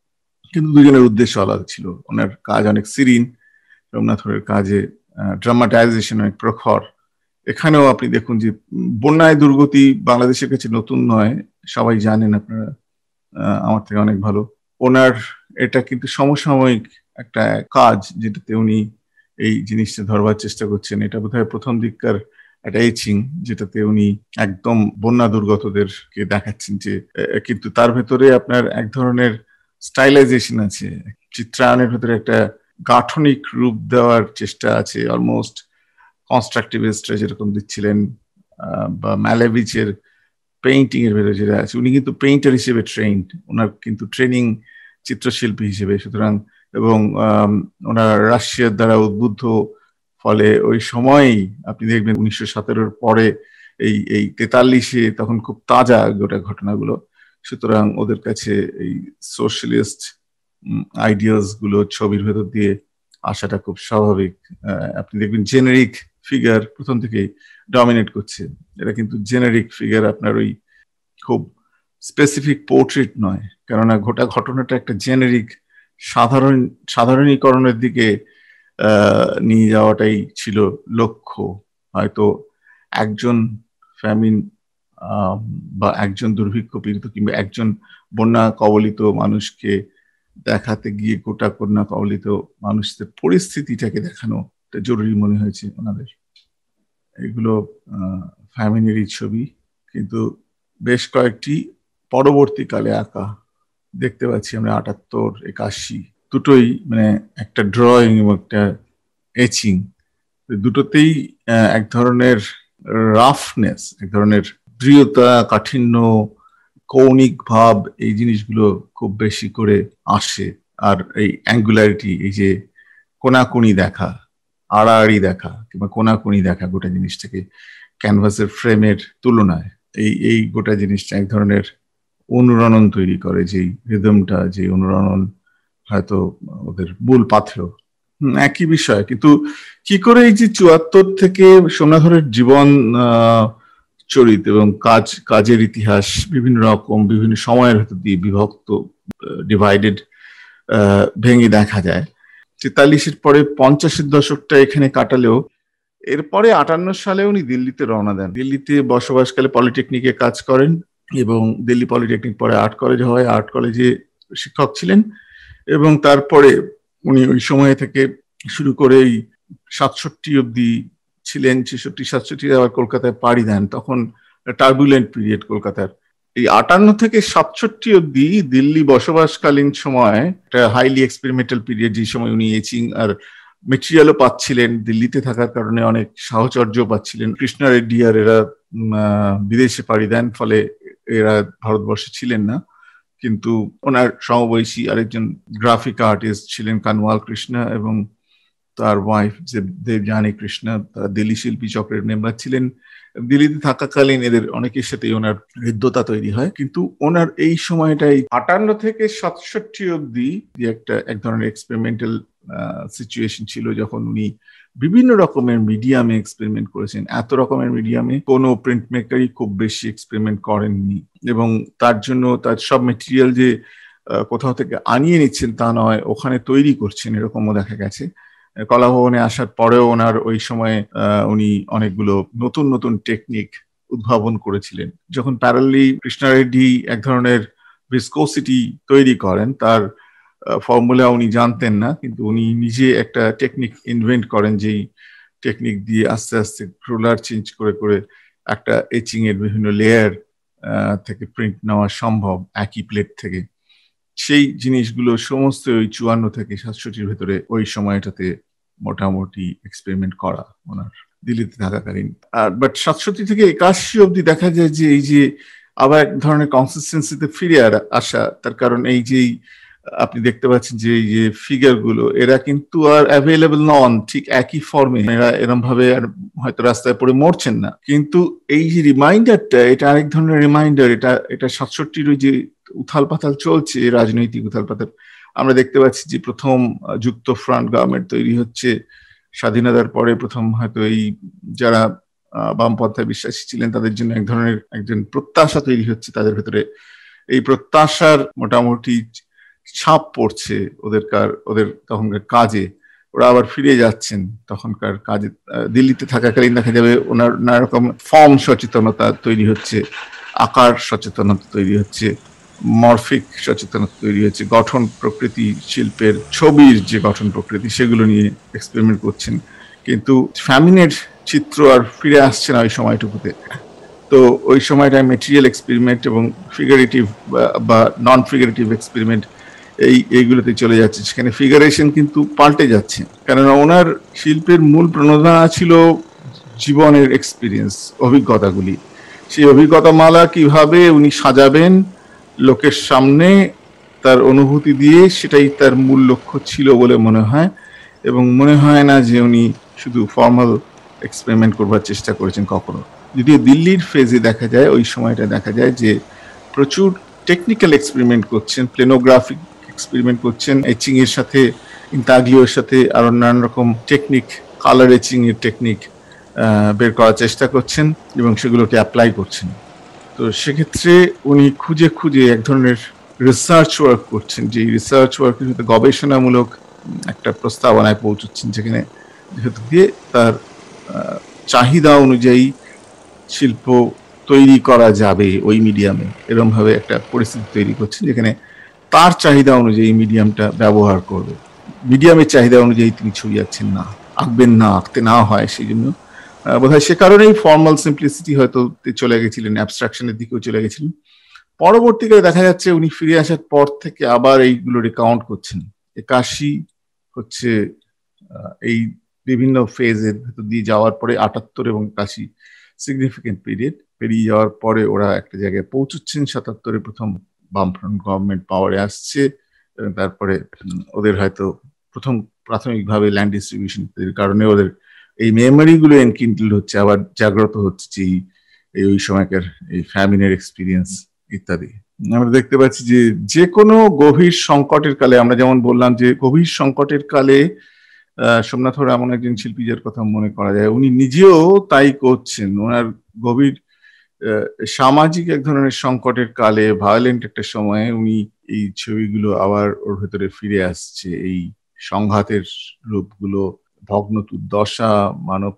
কিন্তু দুজনের উদ্দেশ্য আলাদা ছিল। ওনার কাজ অনেক সিরিন, রবীন্দ্রনাথের কাজে ড্রামাটাইজেশন অনেক প্রখর। এখানেও আপনি দেখুন যে বন্যায় দুর্গতি বাংলাদেশের কাছে নতুন নয়, সবাই জানেন আপনারা আমার থেকে অনেক ভালো। ওনার এটা কিন্তু সমসাময়িক একটা কাজ যেটাতে উনি এই জিনিসটা ধরবার চেষ্টা করছেন। এটা বোধহয় প্রথম দিককার একটা এচিং যেটাতে উনি একদম বন্যা দুর্গতদেরকে দেখাচ্ছেন যে, কিন্তু তার ভেতরে আপনার এক ধরনের স্টাইলাইজেশন আছে, চিত্রায়নের ভেতরে একটা গাঠনিক রূপ দেওয়ার চেষ্টা আছে, অলমোস্ট কনস্ট্রাকটিভিস্টরা যেরকম দিচ্ছিলেন, বা ম্যালেভিচের পেইন্টিং এর ভেতরে যেটা আছে। উনি কিন্তু পেইন্টার হিসেবে ট্রেইনড, ওনার কিন্তু ট্রেনিং চিত্রশিল্পী হিসেবে, সুতরাং এবং ওনার রাশিয়ার দ্বারা উদ্বুদ্ধ, ফলে ওই সময়ই আপনি দেখবেন 1917 পরে এই 43-এ তখন খুব তাজা গোটা ঘটনাগুলো, সুতরাং ওদের কাছে এই সোশ্যালিস্ট আইডিয়াস গুলো ছবির ভেতর দিয়ে আসাটা খুব স্বাভাবিক। আপনি দেখবেন জেনারিক ফিগার প্রথম থেকেই ডমিনেট করছে। এটা কিন্তু জেনারিক ফিগার, আপনার ওই খুব স্পেসিফিক পোর্ট্রেট নয়, কেননা গোটা ঘটনাটা একটা জেনারিক সাধারণীকরণের দিকে নিয়ে যাওয়াটাই ছিল লক্ষ্য। হয়তো একজন ফ্যামিন বা একজন দুর্ভিক্ষ পীড়িত কিংবা একজন বন্যা কবলিত মানুষকে দেখাতে গিয়ে গোটা বন্যা কবলিত মানুষদের পরিস্থিতিটাকে দেখানো জরুরি মনে হয়েছে ওনাদের। এগুলো ফ্যামিলিরই ছবি, কিন্তু বেশ কয়েকটি পরবর্তীকালে আঁকা দেখতে পাচ্ছি আমরা, 78, 81 দুটোই, মানে একটা ড্রয়িং এবং একটা এচিং, দুটোতেই এক ধরনের রাফনেস, এক ধরনের দৃঢ়তা, কাঠিন্য, কৌণিক ভাব, এই জিনিসগুলো খুব বেশি করে আসে। আর এই অ্যাঙ্গুলারিটি, এই যে কোনাকুনি দেখা, আড়াআড়ি দেখা কিংবা কোনাকুনি দেখা গোটা জিনিসটাকে ক্যানভাসের ফ্রেমের তুলনায়, এই গোটা জিনিসটা এক ধরনের অনুরণন তৈরি করে, যেই রিদমটা, যে অনুরণন হয়তো ওদের মূল পাথেয় একই বিষয়। কিন্তু কি করে এই যে 74 থেকে সোমনাথের জীবন চরিত এবং কাজের ইতিহাস বিভিন্ন রকম বিভিন্ন সময়ের ভেতর দিয়ে বিভক্ত, ডিভাইডেড, ভেঙে দেখা যায়। 43-এর পরে 50-এর দশকটা এখানে কাটালেও এরপরে 58 সালে উনি দিল্লিতে রওনা দেন। দিল্লিতে বসবাসকালে পলিটেকনিকে কাজ করেন এবং দিল্লি পলিটেকনিক পরে আর্ট কলেজ হয়, আর্ট কলেজে শিক্ষক ছিলেন এবং তারপরে উনি ওই সময় থেকে শুরু করে 67 অব্দি ছিলেন। 66-67 আবার কলকাতায় পাড়ি দেন, তখন টার্বুলেন্ট পিরিয়ড কলকাতার। এই 58 থেকে 67 অব্দি দিল্লি বসবাসকালীন সময় একটা হাইলি এক্সপেরিমেন্টাল পিরিয়ড, যে সময় উনি এচিং আর মেটেরিয়ালও পাচ্ছিলেন, দিল্লিতে থাকার কারণে অনেক সাহচর্য পাচ্ছিলেন। কৃষ্ণা রেড্ডি আর এরা বিদেশে পাড়ি দেন, ফলে এরা ভারতবর্ষে ছিলেন না, কিন্তু ওনার সমবয়সী আরেকজন গ্রাফিক আর্টিস্ট ছিলেন কানওয়াল কৃষ্ণা এবং তার ওয়াইফ যে দেবযানী কৃষ্ণা, তারা দিল্লি শিল্পী চক্রের মেম্বার ছিলেন। দিল্লিতে থাকাকালীন এদের অনেকের সাথে ওনার হৃদ্যতা তৈরি হয়। কিন্তু ওনার এই সময়টাই 58 থেকে 67 অব্দি একটা এক ধরনের এক্সপেরিমেন্টাল সিচুয়েশন ছিল, যখন উনি বিভিন্ন রকমের মিডিয়ামে এক্সপেরিমেন্ট করেছেন। এত রকমের মিডিয়ামে কোনো প্রিন্ট মেকারই খুব বেশি এক্সপেরিমেন্ট করেননি, এবং তার জন্য তার সব মেটেরিয়াল যে কোথাও থেকে আনিয়ে নিচ্ছেন তা নয়, ওখানে তৈরি করছেন, এরকমও দেখা গেছে। কলাভবনে আসার পরেও ওনার ওই সময়ে উনি অনেকগুলো নতুন নতুন টেকনিক উদ্ভাবন করেছিলেন। যখন প্যারালি কৃষ্ণা রেড্ডি এক ধরনের ভিসকোসিটি তৈরি করেন, তার ফর্মুলা উনি জানতেন না, কিন্তু উনি নিজে একটা টেকনিক ইনভেন্ট করেন, যেই টেকনিক দিয়ে আস্তে আস্তে রোলার চেঞ্জ করে করে একটা এচিং এর বিভিন্ন লেয়ার থেকে প্রিন্ট নেওয়া সম্ভব একই প্লেট থেকে। সেই জিনিসগুলো সমস্ত ওই 54 থেকে 67 ভেতরে ওই সময়টাতে মোটামুটি এক্সপেরিমেন্ট করা ওনার দিল্লিতে থাকাকালীন। আর বাট 67 থেকে 81 অব্দি দেখা যায় যে এই যে আবার এক ধরনের কনসিস্টেন্সিতে ফিরে আসা, তার কারণ এই যে আপনি দেখতে পাচ্ছেন যে এই যে ফিগার গুলো, এরা কিন্তু আর অ্যাভেলেবল নন ঠিক একই ফর্মে, এরা এরকম ভাবে আর হয়তো রাস্তায় পড়ে মরছেন না, কিন্তু এই যে রিমাইন্ডারটা, এটা আরেক ধরনের রিমাইন্ডার। এটা 67-র ওই যে উথাল পাতাল চলছে, রাজনৈতিক উথাল পাতাল, আমরা দেখতে পাচ্ছি যে প্রথম যুক্ত ফ্রন্ট গভর্নমেন্ট তৈরি হচ্ছে স্বাধীনতার পরে। প্রথম হয়তো এই যারা বামপন্থায় বিশ্বাসী ছিলেন তাদের জন্য এক ধরনের একজন প্রত্যাশা তৈরি হচ্ছে তাদের ভেতরে। এই প্রত্যাশার মোটামুটি ছাপ পড়ছে ওদের তখনকার কাজে, ওরা আবার ফিরে যাচ্ছেন তখনকার কাজে। দিল্লিতে থাকাকালীন দেখা যাবে ওনার নানা রকম ফর্ম সচেতনতা তৈরি হচ্ছে, আকার সচেতনতা তৈরি হচ্ছে, মরফিক সচেতনতা তৈরি হচ্ছে, গঠন প্রকৃতি শিল্পের ছবির যে গঠন প্রকৃতি সেগুলো নিয়ে এক্সপেরিমেন্ট করছেন। কিন্তু ফ্যামিনের চিত্র আর ফিরে আসছে না ওই সময়টুকুতে। তো ওই সময়টায় মেটেরিয়াল এক্সপেরিমেন্ট এবং ফিগারেটিভ বা নন ফিগারেটিভ এক্সপেরিমেন্ট এইগুলোতে চলে যাচ্ছে। সেখানে ফিগারেশন কিন্তু পাল্টে যাচ্ছে, কেননা ওনার শিল্পের মূল প্রণোদনা ছিল জীবনের এক্সপিরিয়েন্স, অভিজ্ঞতাগুলি। সেই অভিজ্ঞতামালা কিভাবে উনি সাজাবেন লোকের সামনে তার অনুভূতি দিয়ে, সেটাই তার মূল লক্ষ্য ছিল বলে মনে হয়। এবং মনে হয় না যে উনি শুধু ফর্মাল এক্সপেরিমেন্ট করবার চেষ্টা করেছেন কখনো। যদিও দিল্লির ফেজে দেখা যায়, ওই সময়টা দেখা যায় যে প্রচুর টেকনিক্যাল এক্সপেরিমেন্ট করছেন, প্লেনোগ্রাফিক এক্সপেরিমেন্ট করছেন, এচিং এর সাথে, ইন্তাগ্লিওর সাথে আরো নানান রকম টেকনিক, কালার এচিং এর টেকনিক বের করার চেষ্টা করছেন এবং সেগুলোকে অ্যাপ্লাই করছেন। তো সেক্ষেত্রে উনি খুঁজে খুঁজে এক ধরনের রিসার্চ ওয়ার্ক করছেন, যে রিসার্চ ওয়ার্কের সাথে গবেষণামূলক একটা প্রস্তাবনায় পৌঁছচ্ছেন, যেখানে যেহেতু দিয়ে তার চাহিদা অনুযায়ী শিল্প তৈরি করা যাবে ওই মিডিয়ামে, এরকম ভাবে একটা পরিস্থিতি তৈরি করছেন যেখানে তার চাহিদা অনুযায়ী মিডিয়ামটা ব্যবহার করবে। মিডিয়ামের চাহিদা অনুযায়ী তিনি ছবি আঁকছেন না, আঁকবেন না, আঁকতে না হয়, সেই জন্য বোধহয় সে কারণেই ফর্মাল সিম্পলিসিটি হয়তো চলে গেছিলেন, অ্যাবস্ট্রাকশনের দিকেও চলে গেছিলেন। পরবর্তীকালে দেখা যাচ্ছে উনি ফিরে আসার পর থেকে আবার এইগুলো রিকাউন্ট করছেন। 81 হচ্ছে এই বিভিন্ন ফেজের ভেতর দিয়ে যাওয়ার পরে 78 এবং 81 সিগনিফিকেন্ট পিরিয়ড পেরিয়ে যাওয়ার পরে ওরা একটা জায়গায় পৌঁছচ্ছেন। 77-এ প্রথম বামফ্রন্ট গভর্নমেন্ট পাওয়ারে আসছে এবং তারপরে ওদের হয়তো প্রথম প্রাথমিকভাবে ল্যান্ড ডিস্ট্রিবিউশন কারণে ওদের এই মেমোরি গুলো এনকিন্ডল হচ্ছে, আবার জাগ্রত হচ্ছে ওই সময়কার এই ফ্যামিনের এক্সপিরিয়েন্স ইত্যাদি। আমরা দেখতে পাচ্ছি যে যে কোনো গভীর সংকটের কালে, আমরা যেমন বললাম যে গভীর সংকটের কালে সোমনাথ হর এমন একজন শিল্পী যার কথা মনে করা যায়, উনি নিজেও তাই করছেন। ওনার গভীর সামাজিক এক ধরনের সংকটের কালে, ভায়োলেন্ট একটা সময়ে উনি এই ছবিগুলো আবার ওর ভেতরে ফিরে আসছে, এই সংঘাতের রূপগুলো, ভগ্ন দুর্দশা, মানব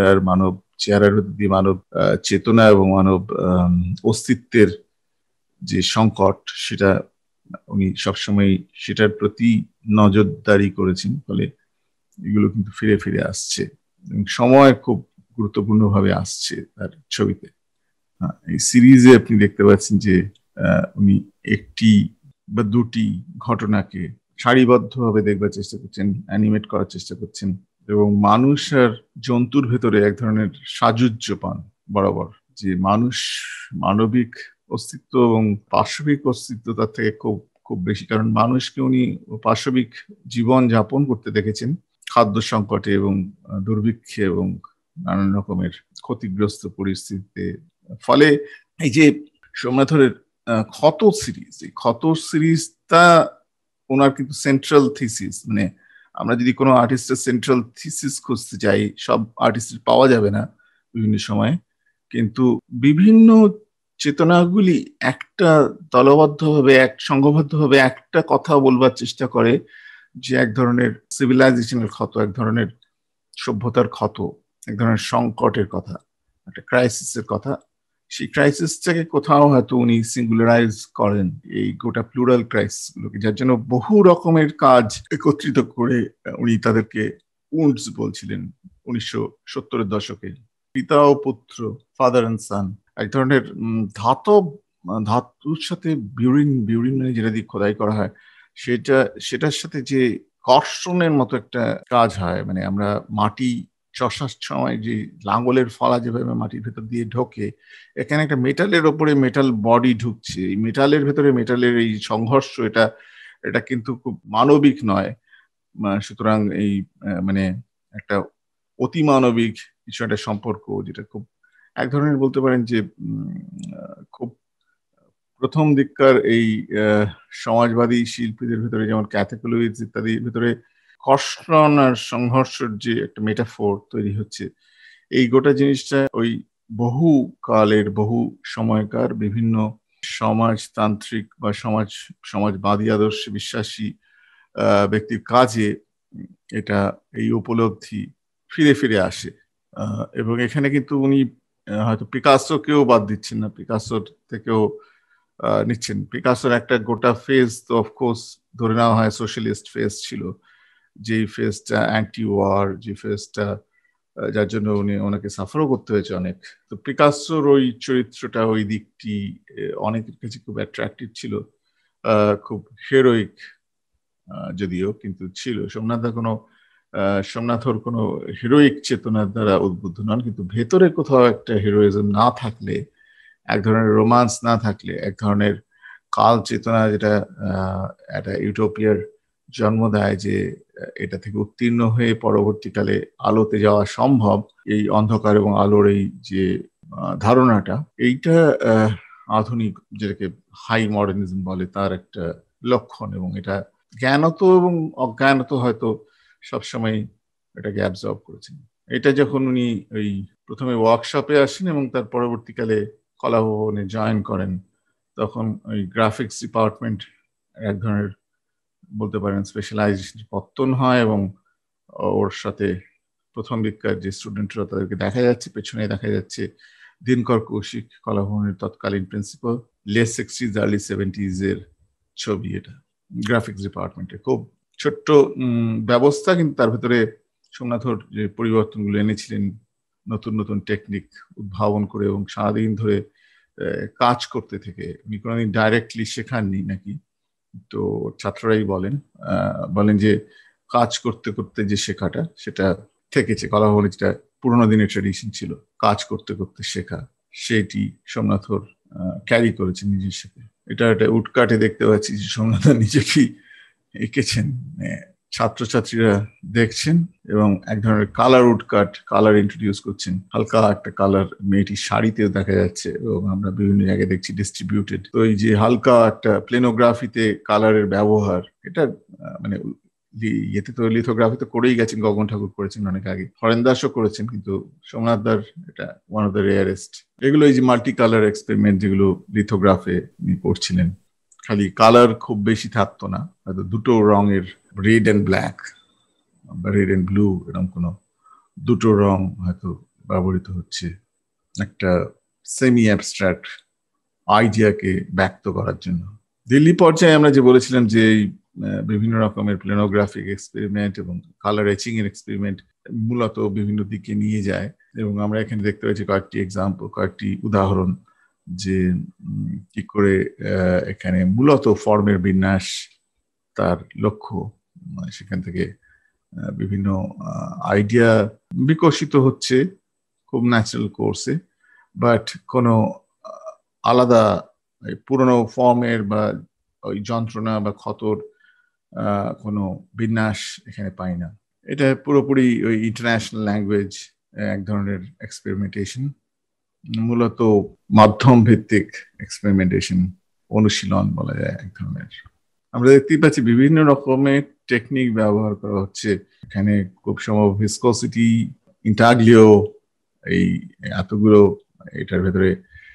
চেহারার ভেতর দিয়ে মানব চেতনা এবং মানব অস্তিত্বের যে সংকট, সেটা উনি সবসময় সেটার প্রতি নজরদারি করেছেন। ফলে এগুলো কিন্তু ফিরে ফিরে আসছে, সময় খুব গুরুত্বপূর্ণ ভাবে আসছে তার ছবিতে। এই সিরিজে আপনি দেখতে পাচ্ছেন যে উনি একটি বা দুটি ঘটনাকে সারিবদ্ধভাবে দেখবার চেষ্টা করছেন, অ্যানিমেট করার চেষ্টা করছেন, এবং মানুষ আর জন্তুর ভেতরে এক ধরনের সাযুজ্য পান বরাবর, যে মানুষ মানবিক অস্তিত্ব এবং পাশবিক অস্তিত্ব তার থেকে খুব খুব বেশি। কারণ মানুষকে উনি পাশবিক জীবন যাপন করতে দেখেছেন খাদ্য সংকটে এবং দুর্ভিক্ষে এবং নানান রকমের ক্ষতিগ্রস্ত পরিস্থিতিতে। ফলে এই যে সোমনাথের ক্ষত সিরিজ, এই ক্ষত সিরিজটা ওনার কিন্তু সেন্ট্রাল থিসিস। মানে আমরা যদি কোনো আর্টিস্টের সেন্ট্রাল থিসিস খুঁজতে চাই, সব আর্টিস্টের পাওয়া যাবে না বিভিন্ন সময়, কিন্তু বিভিন্ন চেতনাগুলি একটা দলবদ্ধভাবে, সংঘবদ্ধভাবে একটা কথা বলবার চেষ্টা করে, যে এক ধরনের সিভিলাইজেশনের ক্ষত, এক ধরনের সভ্যতার ক্ষত, এক ধরনের সংকটের কথা, একটা ক্রাইসিসের কথা। সেই ক্রাইসিসটাকে কোথাও হয়তো উনি সিঙ্গুলারাইজ করেন এই গোটা প্লুরাল ক্রাইসিস গুলোকে, যার জন্য বহু রকমের কাজ একত্রিত করে উনি তাদেরকে উন্ডস বলছিলেন 1970-এর দশকে। পিতা ও পুত্র, ফাদার অ্যান্ড সান, এক ধরনের ধাতুর সাথে বিউরিন মানে যেটা দিয়ে খোদাই করা হয়, সেটার সাথে যে কর্ষণের মতো একটা কাজ হয়। মানে আমরা মাটি চষার সময় যে লাঙ্গলের ফলা যেভাবে মাটির ভেতর দিয়ে ঢোকে, এখানে একটা মেটালের ওপরে মেটাল বডি ঢুকছে, এই মেটালের ভেতরে মেটালের এই সংঘর্ষ, এটা কিন্তু খুব মানবিক নয়। সুতরাং এই মানে একটা অতিমানবিক কিছু একটা সম্পর্ক, যেটা খুব এক ধরনের বলতে পারেন যে খুব প্রথম দিককার এই সমাজবাদী শিল্পীদের ভেতরে, যেমন ক্যাথে লুইস ইত্যাদির ভেতরে কর্ষণ আর সংঘর্ষের যে একটা মেটাফোর তৈরি হচ্ছে, এই গোটা জিনিসটা ওই বহু কালের, বহু সময়কার বিভিন্ন সমাজতান্ত্রিক বা সমাজবাদী আদর্শে বিশ্বাসী ব্যক্তির কাজে এটা এই উপলব্ধি ফিরে ফিরে আসে। এবং এখানে কিন্তু উনি হয়তো পিকাসোকেও বাদ দিচ্ছেন না, পিকাসোর থেকেও নিচ্ছেন। পিকাসোর একটা গোটা ফেজ তো অফকোর্স ধরে নেওয়া হয় সোশ্যালিস্ট ফেজ ছিল, যেই ফেজটা অ্যান্টি ওয়ার, যে ফেজটা যার জন্য ওনাকে সাফারও করতে হয়েছে অনেক। তো পিকাসোর ওই চরিত্রটা, ওই দিকটি অনেকের কাছে খুব অ্যাট্রাকটিভ ছিল, খুব হিরোইক যদিও, কিন্তু ছিল। সোমনাথর কোনো হিরোইক চেতনার দ্বারা উদ্বুদ্ধ নন, কিন্তু ভেতরে কোথাও একটা হিরোইজম না থাকলে, এক ধরনের রোমান্স না থাকলে, এক ধরনের কাল চেতনা যেটা একটা ইউটোপিয়ার জন্ম দেয়, যে এটা থেকে উত্তীর্ণ হয়ে পরবর্তীকালে আলোতে যাওয়া সম্ভব, এই অন্ধকার এবং আলোর এই যে ধারণাটা, এইটা আধুনিক যেটাকে হাই মডার্নিজম বলে তার একটা লক্ষণ। এবং এটা জ্ঞানত এবং অজ্ঞানত হয়তো সবসময় এটাকে অ্যাবজর্ব করেছেন। এটা যখন উনি ওই প্রথমে ওয়ার্কশপে আসেন এবং তার পরবর্তীকালে কলাভবনে জয়েন করেন, তখন ওই গ্রাফিক্স ডিপার্টমেন্ট এক ধরনের বলতে পারেন স্পেশালাইজেশন পত্তন হয়, এবং ওর সাথে প্রথম দিককার যে স্টুডেন্টরা তাদেরকে দেখা যাচ্ছে, পেছনে দেখা যাচ্ছে দিনকর কৌশিক, কলাভবনের তৎকালীন principal. Late 60s early 70s এর ছবি এটা, গ্রাফিক্স ডিপার্টমেন্টে। খুব ছোট্ট ব্যবস্থা, কিন্তু তার ভেতরে সোমনাথর যে পরিবর্তনগুলো এনেছিলেন, নতুন নতুন টেকনিক উদ্ভাবন করে এবং সারাদিন ধরে কাজ করতে থেকে, উনি কোনোদিন ডাইরেক্টলি শেখাননি নাকি, তো ছাত্ররাই বলেন যে কাজ করতে করতে যে শেখাটা, সেটা থেকেছে। কলাভবনে যেটা পুরোনো দিনের ট্রেডিশন ছিল, কাজ করতে করতে শেখা, সেটি সোমনাথর ক্যারি করেছেন নিজের সাথে। এটা একটা উডকাটে দেখতে পাচ্ছি যে সোমনাথ নিজেকেই এঁকেছেন, ছাত্রছাত্রীরা দেখছেন, এবং এক ধরনের কালার উডকাট, কালার ইন্ট্রোডিউস করছেন, হালকা একটা কালার মেয়েটির শাড়িতেও দেখা যাচ্ছে, এবং আমরা বিভিন্ন জায়গায় দেখছি ডিস্ট্রিবিউটেড। তো এই যে হালকা একটা প্লেনোগ্রাফিতে কালারের ব্যবহার, এটা মানে ইয়েতে তো লিথোগ্রাফি তো করেই গেছেন, গগন ঠাকুর করেছেন অনেক আগে, হরেন দাসও করেছেন, কিন্তু সোমনাথ দার এটা ওয়ান অফ দ্য রেয়ারেস্ট। এগুলো এই যে মাল্টি কালার এক্সপেরিমেন্ট যেগুলো লিথোগ্রাফে করছিলেন, খালি কালার খুব বেশি থাকতো না, হয়তো দুটো রঙের, রেড অ্যান্ড ব্ল্যাক বা রেড অ্যান্ড ব্লু, এরকম কোনো দুটো রং হয়তো ব্যবহৃত হচ্ছে একটা সেমি অ্যাবস্ট্রাক্ট আইডিয়াকে ব্যক্ত করার জন্য। দিল্লি পর্যায়ে আমরা যে বলেছিলাম যে বিভিন্ন রকমের প্লেনোগ্রাফিক এক্সপেরিমেন্ট এবং কালার এচিং এর এক্সপেরিমেন্ট মূলত বিভিন্ন দিকে নিয়ে যায়, এবং আমরা এখানে দেখতে পাচ্ছি কয়েকটি উদাহরণ, যে কি করে এখানে মূলত ফর্মের বিন্যাস তার লক্ষ্য, সেখান থেকে বিভিন্ন আইডিয়া বিকশিত হচ্ছে খুব ন্যাচারাল কোর্সে, বাট কোনো আলাদা পুরনো ফর্মের বা ওই যন্ত্রণা বা ক্ষতর কোনো বিন্যাস এখানে পাই না। এটা পুরোপুরি ওই ইন্টারন্যাশনাল ল্যাঙ্গুয়েজ এক ধরনের এক্সপেরিমেন্টেশন, মূলত মাধ্যম ভিত্তিক এক্সপেরিমেন্টেশন, অনুশীলন বলা যায় এক ধরনের। আমরা দেখতেই পাচ্ছি বিভিন্ন রকমের টেকনিক ব্যবহার করা হচ্ছে এখানে, খুব সম্ভব ভিসকোসিটি, ইন্টাগ্লিও, এই এতগুলো, এটার ভেতরে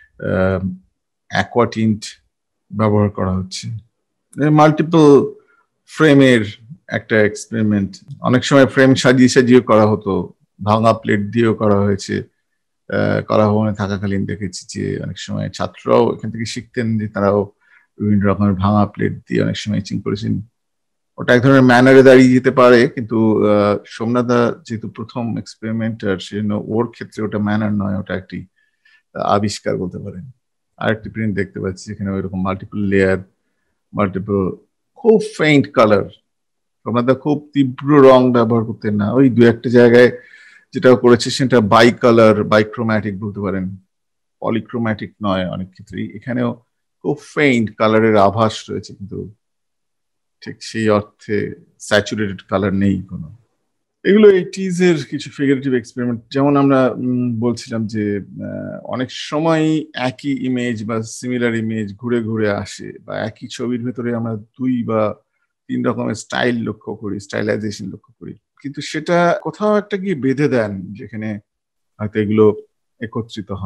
অ্যাকোয়াটিন্ট ব্যবহার করা হচ্ছে, মাল্টিপল ফ্রেমের একটা এক্সপেরিমেন্ট। অনেক সময় ফ্রেম সাজিয়ে সাজিয়ে করা হতো, ভাঙা প্লেট দিয়েও করা হয়েছে। কলাভবনে থাকাকালীন দেখেছি যে অনেক সময় ছাত্ররাও এখান থেকে শিখতেন, যে তারাও বিভিন্ন রকমের ভাঙা প্লেট দিয়ে অনেক সময় এচিং করেছেন। ওটা এক ধরনের ম্যানারে দাঁড়িয়ে যেতে পারে, কিন্তু সোমনাথদা যেহেতু প্রথম এক্সপেরিমেন্টার, সেজন্য ওর ক্ষেত্রে ওটা ম্যানার নয়, ওটা একটি আবিষ্কার বলতে পারেন। আরেকটি প্রিন্ট দেখতে পাচ্ছি এখানে ওইরকম মাল্টিপল লেয়ার, মাল্টিপল খুব ফেইন্ট কালার। সোমনাথদা খুব তীব্র রং ব্যবহার করতেন না, ওই দু একটা জায়গায় যেটা করেছে সেটা বাই কালার, বাইক্রোম্যাটিক বলতে পারেন, পলিক্রোম্যাটিক নয় অনেক ক্ষেত্রেই। এখানেও খুব ফেইন্ট কালারের আভাস রয়েছে, কিন্তু ঠিক সেই অর্থে স্যাচুরেটেড কালার নেই কোনো। এগুলো 80s এর কিছু ফিগারেটিভ এক্সপেরিমেন্ট। যেমন আমরা বলছিলাম যে অনেক সময় একই ইমেজ বা সিমিলার ইমেজ ঘুরে ঘুরে আসে, বা একই ছবির ভেতরে আমরা 2 বা 3 রকমের স্টাইল লক্ষ্য করি, স্টাইলাইজেশন লক্ষ্য করি, কিন্তু সেটা কোথাও একটা গিয়ে বেঁধে দেন, যেখানে হয়তো এগুলো একত্রিত হয়।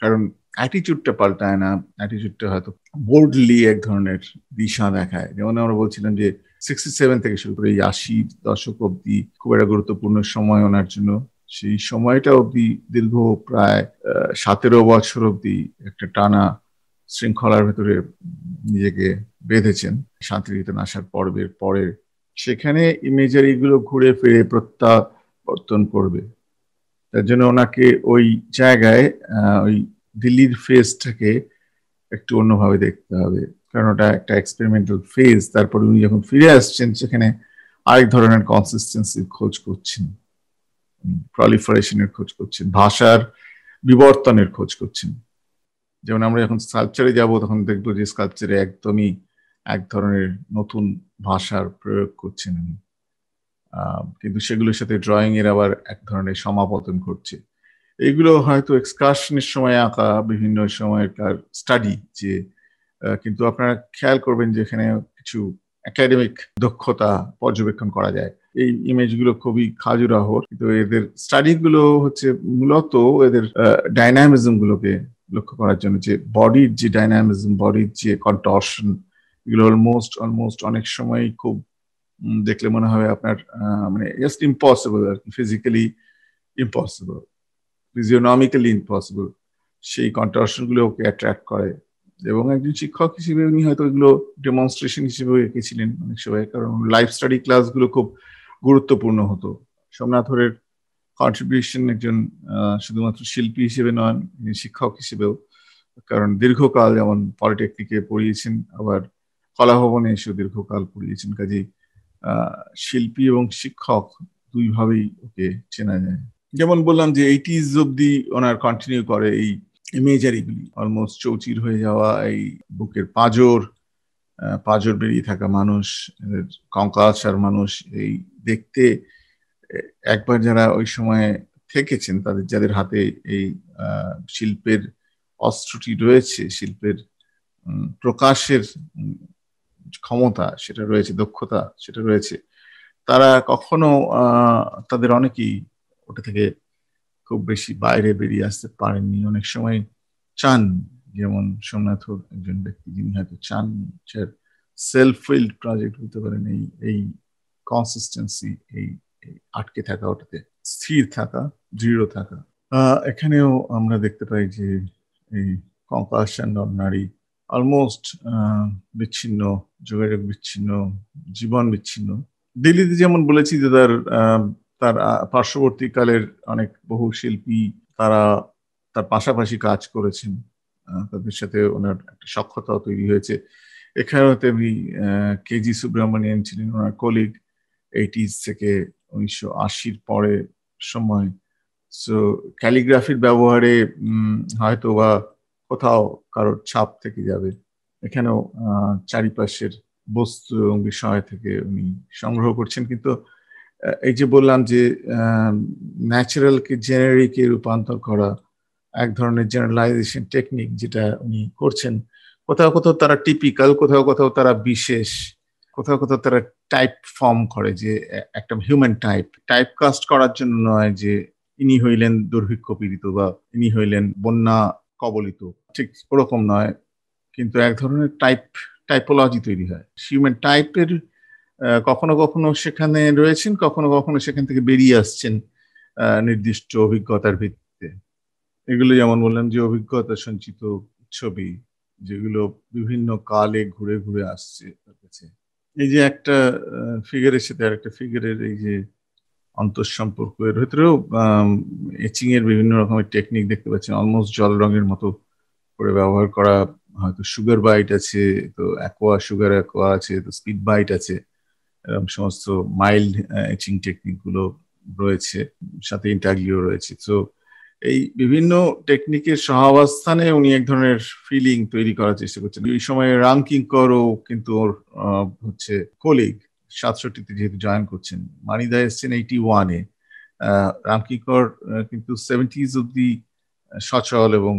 কারণ অ্যাটিটিউডটা পাল্টায় না, অ্যাটিটিউডটা হয়তো বোল্ডলি এক ধরনের দিশা দেখায়। যেমন আমরা বলছিলাম যে 67 থেকে শুরু করে এই 80 দশক অব্দি খুব একটা গুরুত্বপূর্ণ সময় ওনার জন্য। সেই সময়টা অব্দি দীর্ঘ প্রায় 17 বছর অব্দি একটা টানা শৃঙ্খলার ভেতরে নিজেকে বেঁধেছেন শান্তিনিকেতন আসার পর্বের পরে। সেখানে ইমেজারি গুলো ঘুরে ফিরে প্রত্যাবর্তন করবে। তার জন্য ওনাকে ওই জায়গায় ওই দিল্লির ফেজটাকে একটু অন্যভাবে দেখতে হবে, কারণ ওটা একটা এক্সপেরিমেন্টাল ফেজ। তারপরে উনি যখন ফিরে আসছেন সেখানে আরেক ধরনের কনসিস্টেন্সির খোঁজ করছেন, প্রলিফারেশনের খোঁজ করছেন, ভাষার বিবর্তনের খোঁজ করছেন। যেমন আমরা যখন স্কাল্পচারে যাব তখন দেখবো যে স্কাল্পচারে একদমই এক ধরনের নতুন ভাষার প্রয়োগ করছেন উনি, কিন্তু সেগুলোর সাথে ড্রয়িং এর আবার এক ধরনের সমাপতন ঘটছে। এগুলো হয়তো এক্সকার্শনের সময় আঁকা বিভিন্ন সময়কার স্টাডি, যে কিন্তু আপনারা খেয়াল করবেন যে এখানে কিছু একাডেমিক দক্ষতা পর্যবেক্ষণ করা যায়। এই ইমেজগুলো খুবই খাজুরাহ, কিন্তু এদের স্টাডি গুলো হচ্ছে মূলত এদের ডাইনামিজম গুলোকে লক্ষ্য করার জন্য, যে বডির যে ডাইনামিজম, বডির যে কন্টর্শন, এগুলো অলমোস্ট অনেক সময় খুব দেখলে মনে হবে আপনার মানে জাস্ট ইম্পসিবল আর কি, ফিজিক্যালি ইম্পসিবল, ফিজিওনমিক্যালি ইম্পসিবল। সেই কন্টর্শন গুলো ওকে অ্যাট্রাক্ট করে। এবং একজন শিক্ষক হিসেবে উনি হয়তো এগুলো ডেমনস্ট্রেশন হিসেবে এঁকেছিলেন অনেক সময়, কারণ লাইফ স্টাডি ক্লাসগুলো খুব গুরুত্বপূর্ণ হতো। সোমনাথ হরের কন্ট্রিবিউশন একজন শুধুমাত্র শিল্পী হিসেবে নন, শিক্ষক হিসেবেও, কারণ দীর্ঘকাল যেমন পলিটেকনিকে পড়িয়েছেন, আবার কলাভবনে এসেও দীর্ঘকাল পড়িয়েছেন। কাজেই শিল্পী এবং শিক্ষক দুইভাবেই ওকে চেনা যায়। যেমন বললাম যে 80s অব্দি ওনার কন্টিনিউ করে এই ইমেজারিগুলি, অলমোস্ট চৌচির হয়ে যাওয়া এই বুকের পাঁজর বেরিয়ে থাকা মানুষ, কঙ্কালসার মানুষ, এই দেখতে একবার যারা ওই সময়ে থেকেছেন তাদের, যাদের হাতে এই শিল্পের অস্ত্রটি রয়েছে, শিল্পের প্রকাশের ক্ষমতা সেটা রয়েছে, দক্ষতা সেটা রয়েছে, তারা কখনো তাদের অনেকেই ওটা থেকে খুব বেশি বাইরে বেরিয়ে আসতে পারেননি। অনেক সময় চান, যেমন সোমনাথ একজন ব্যক্তি যিনি হয়তো চান সেলফ ফিল্ড প্রজেক্ট হতে পারেন, এই কনসিস্টেন্সি, এই আটকে থাকা, ওটাতে স্থির থাকা, দৃঢ় থাকা। এখানেও আমরা দেখতে পাই যে এই কম্পাশন নারী অলমোস্ট বিচ্ছিন্ন, যোগাযোগ বিচ্ছিন্ন, জীবন বিচ্ছিন্ন। দিল্লিতে যেমন বলেছি যে তার পার্শ্ববর্তীকালের অনেক বহু শিল্পী তারা তার পাশাপাশি কাজ করেছেন, তাদের সাথে ওনার একটা সখ্যতাও তৈরি হয়েছে। এখানেও তেমনি কেজি সুব্রমণিয়ান ছিলেন ওনার কলিগ 80s থেকে 1980 পরে সময়। সো ক্যালিগ্রাফির ব্যবহারে হয়তো বা কোথাও কারোর ছাপ থেকে যাবে। এখানেও চারিপাশের বস্তু এবং বিষয় থেকে উনি সংগ্রহ করছেন, কিন্তু এই যে বললাম যে ন্যাচারালকে জেনারিকে রূপান্তর করা এক ধরনের জেনারেলাইজেশন টেকনিক যেটা উনি করছেন, কোথাও কোথাও তারা টিপিক্যাল, কোথাও কোথাও তারা বিশেষ, কোথাও কোথাও তারা টাইপ ফর্ম করে, যে একটা হিউম্যান টাইপ কাস্ট করার জন্য নয় যে ইনি হইলেন দুর্ভিক্ষ পীড়িত বা ইনি হইলেন বন্যা কবলিত, ঠিক ওরকম নয়, কিন্তু এক ধরনের টাইপোলজি তৈরি হয়। হিউম্যান টাইপের কখনো কখনো সেখানে রয়েছেন, কখনো কখনো সেখান থেকে বেরিয়ে আসছেন নির্দিষ্ট অভিজ্ঞতার ভিত্তিতে। এগুলো যেমন বললাম যে অভিজ্ঞতা সঞ্চিত ছবি, যেগুলো বিভিন্ন কালে ঘুরে ঘুরে আসছে তার কাছে। এই যে একটা ফিগারের সাথে আর একটা ফিগারের এই যে অন্তঃসম্পর্ক, এর ভেতরেও এচিং এর বিভিন্ন রকমের টেকনিক দেখতে পাচ্ছেন, অলমোস্ট জল রঙের মতো করে ব্যবহার করা। হয়তো সুগার বাইট আছে, তো সুগার অ্যাকোয়া আছে, তো স্পিড বাইট আছে, এরকম সমস্ত মাইল্ড এচিং টেকনিক গুলো রয়েছে, সাথে ইন্টাগ্লিও রয়েছে। তো এই বিভিন্ন টেকনিকের সহাবস্থানে উনি এক ধরনের ফিলিং তৈরি করার চেষ্টা করছেন। এই সময় রামকিঙ্করও কিন্তু ওর হচ্ছে কলিগ, 67-তে যেহেতু জয়েন করছেন, মানিদা এসছেন 81-এ, রামকিঙ্কর কিন্তু 70s অব্দি সচল এবং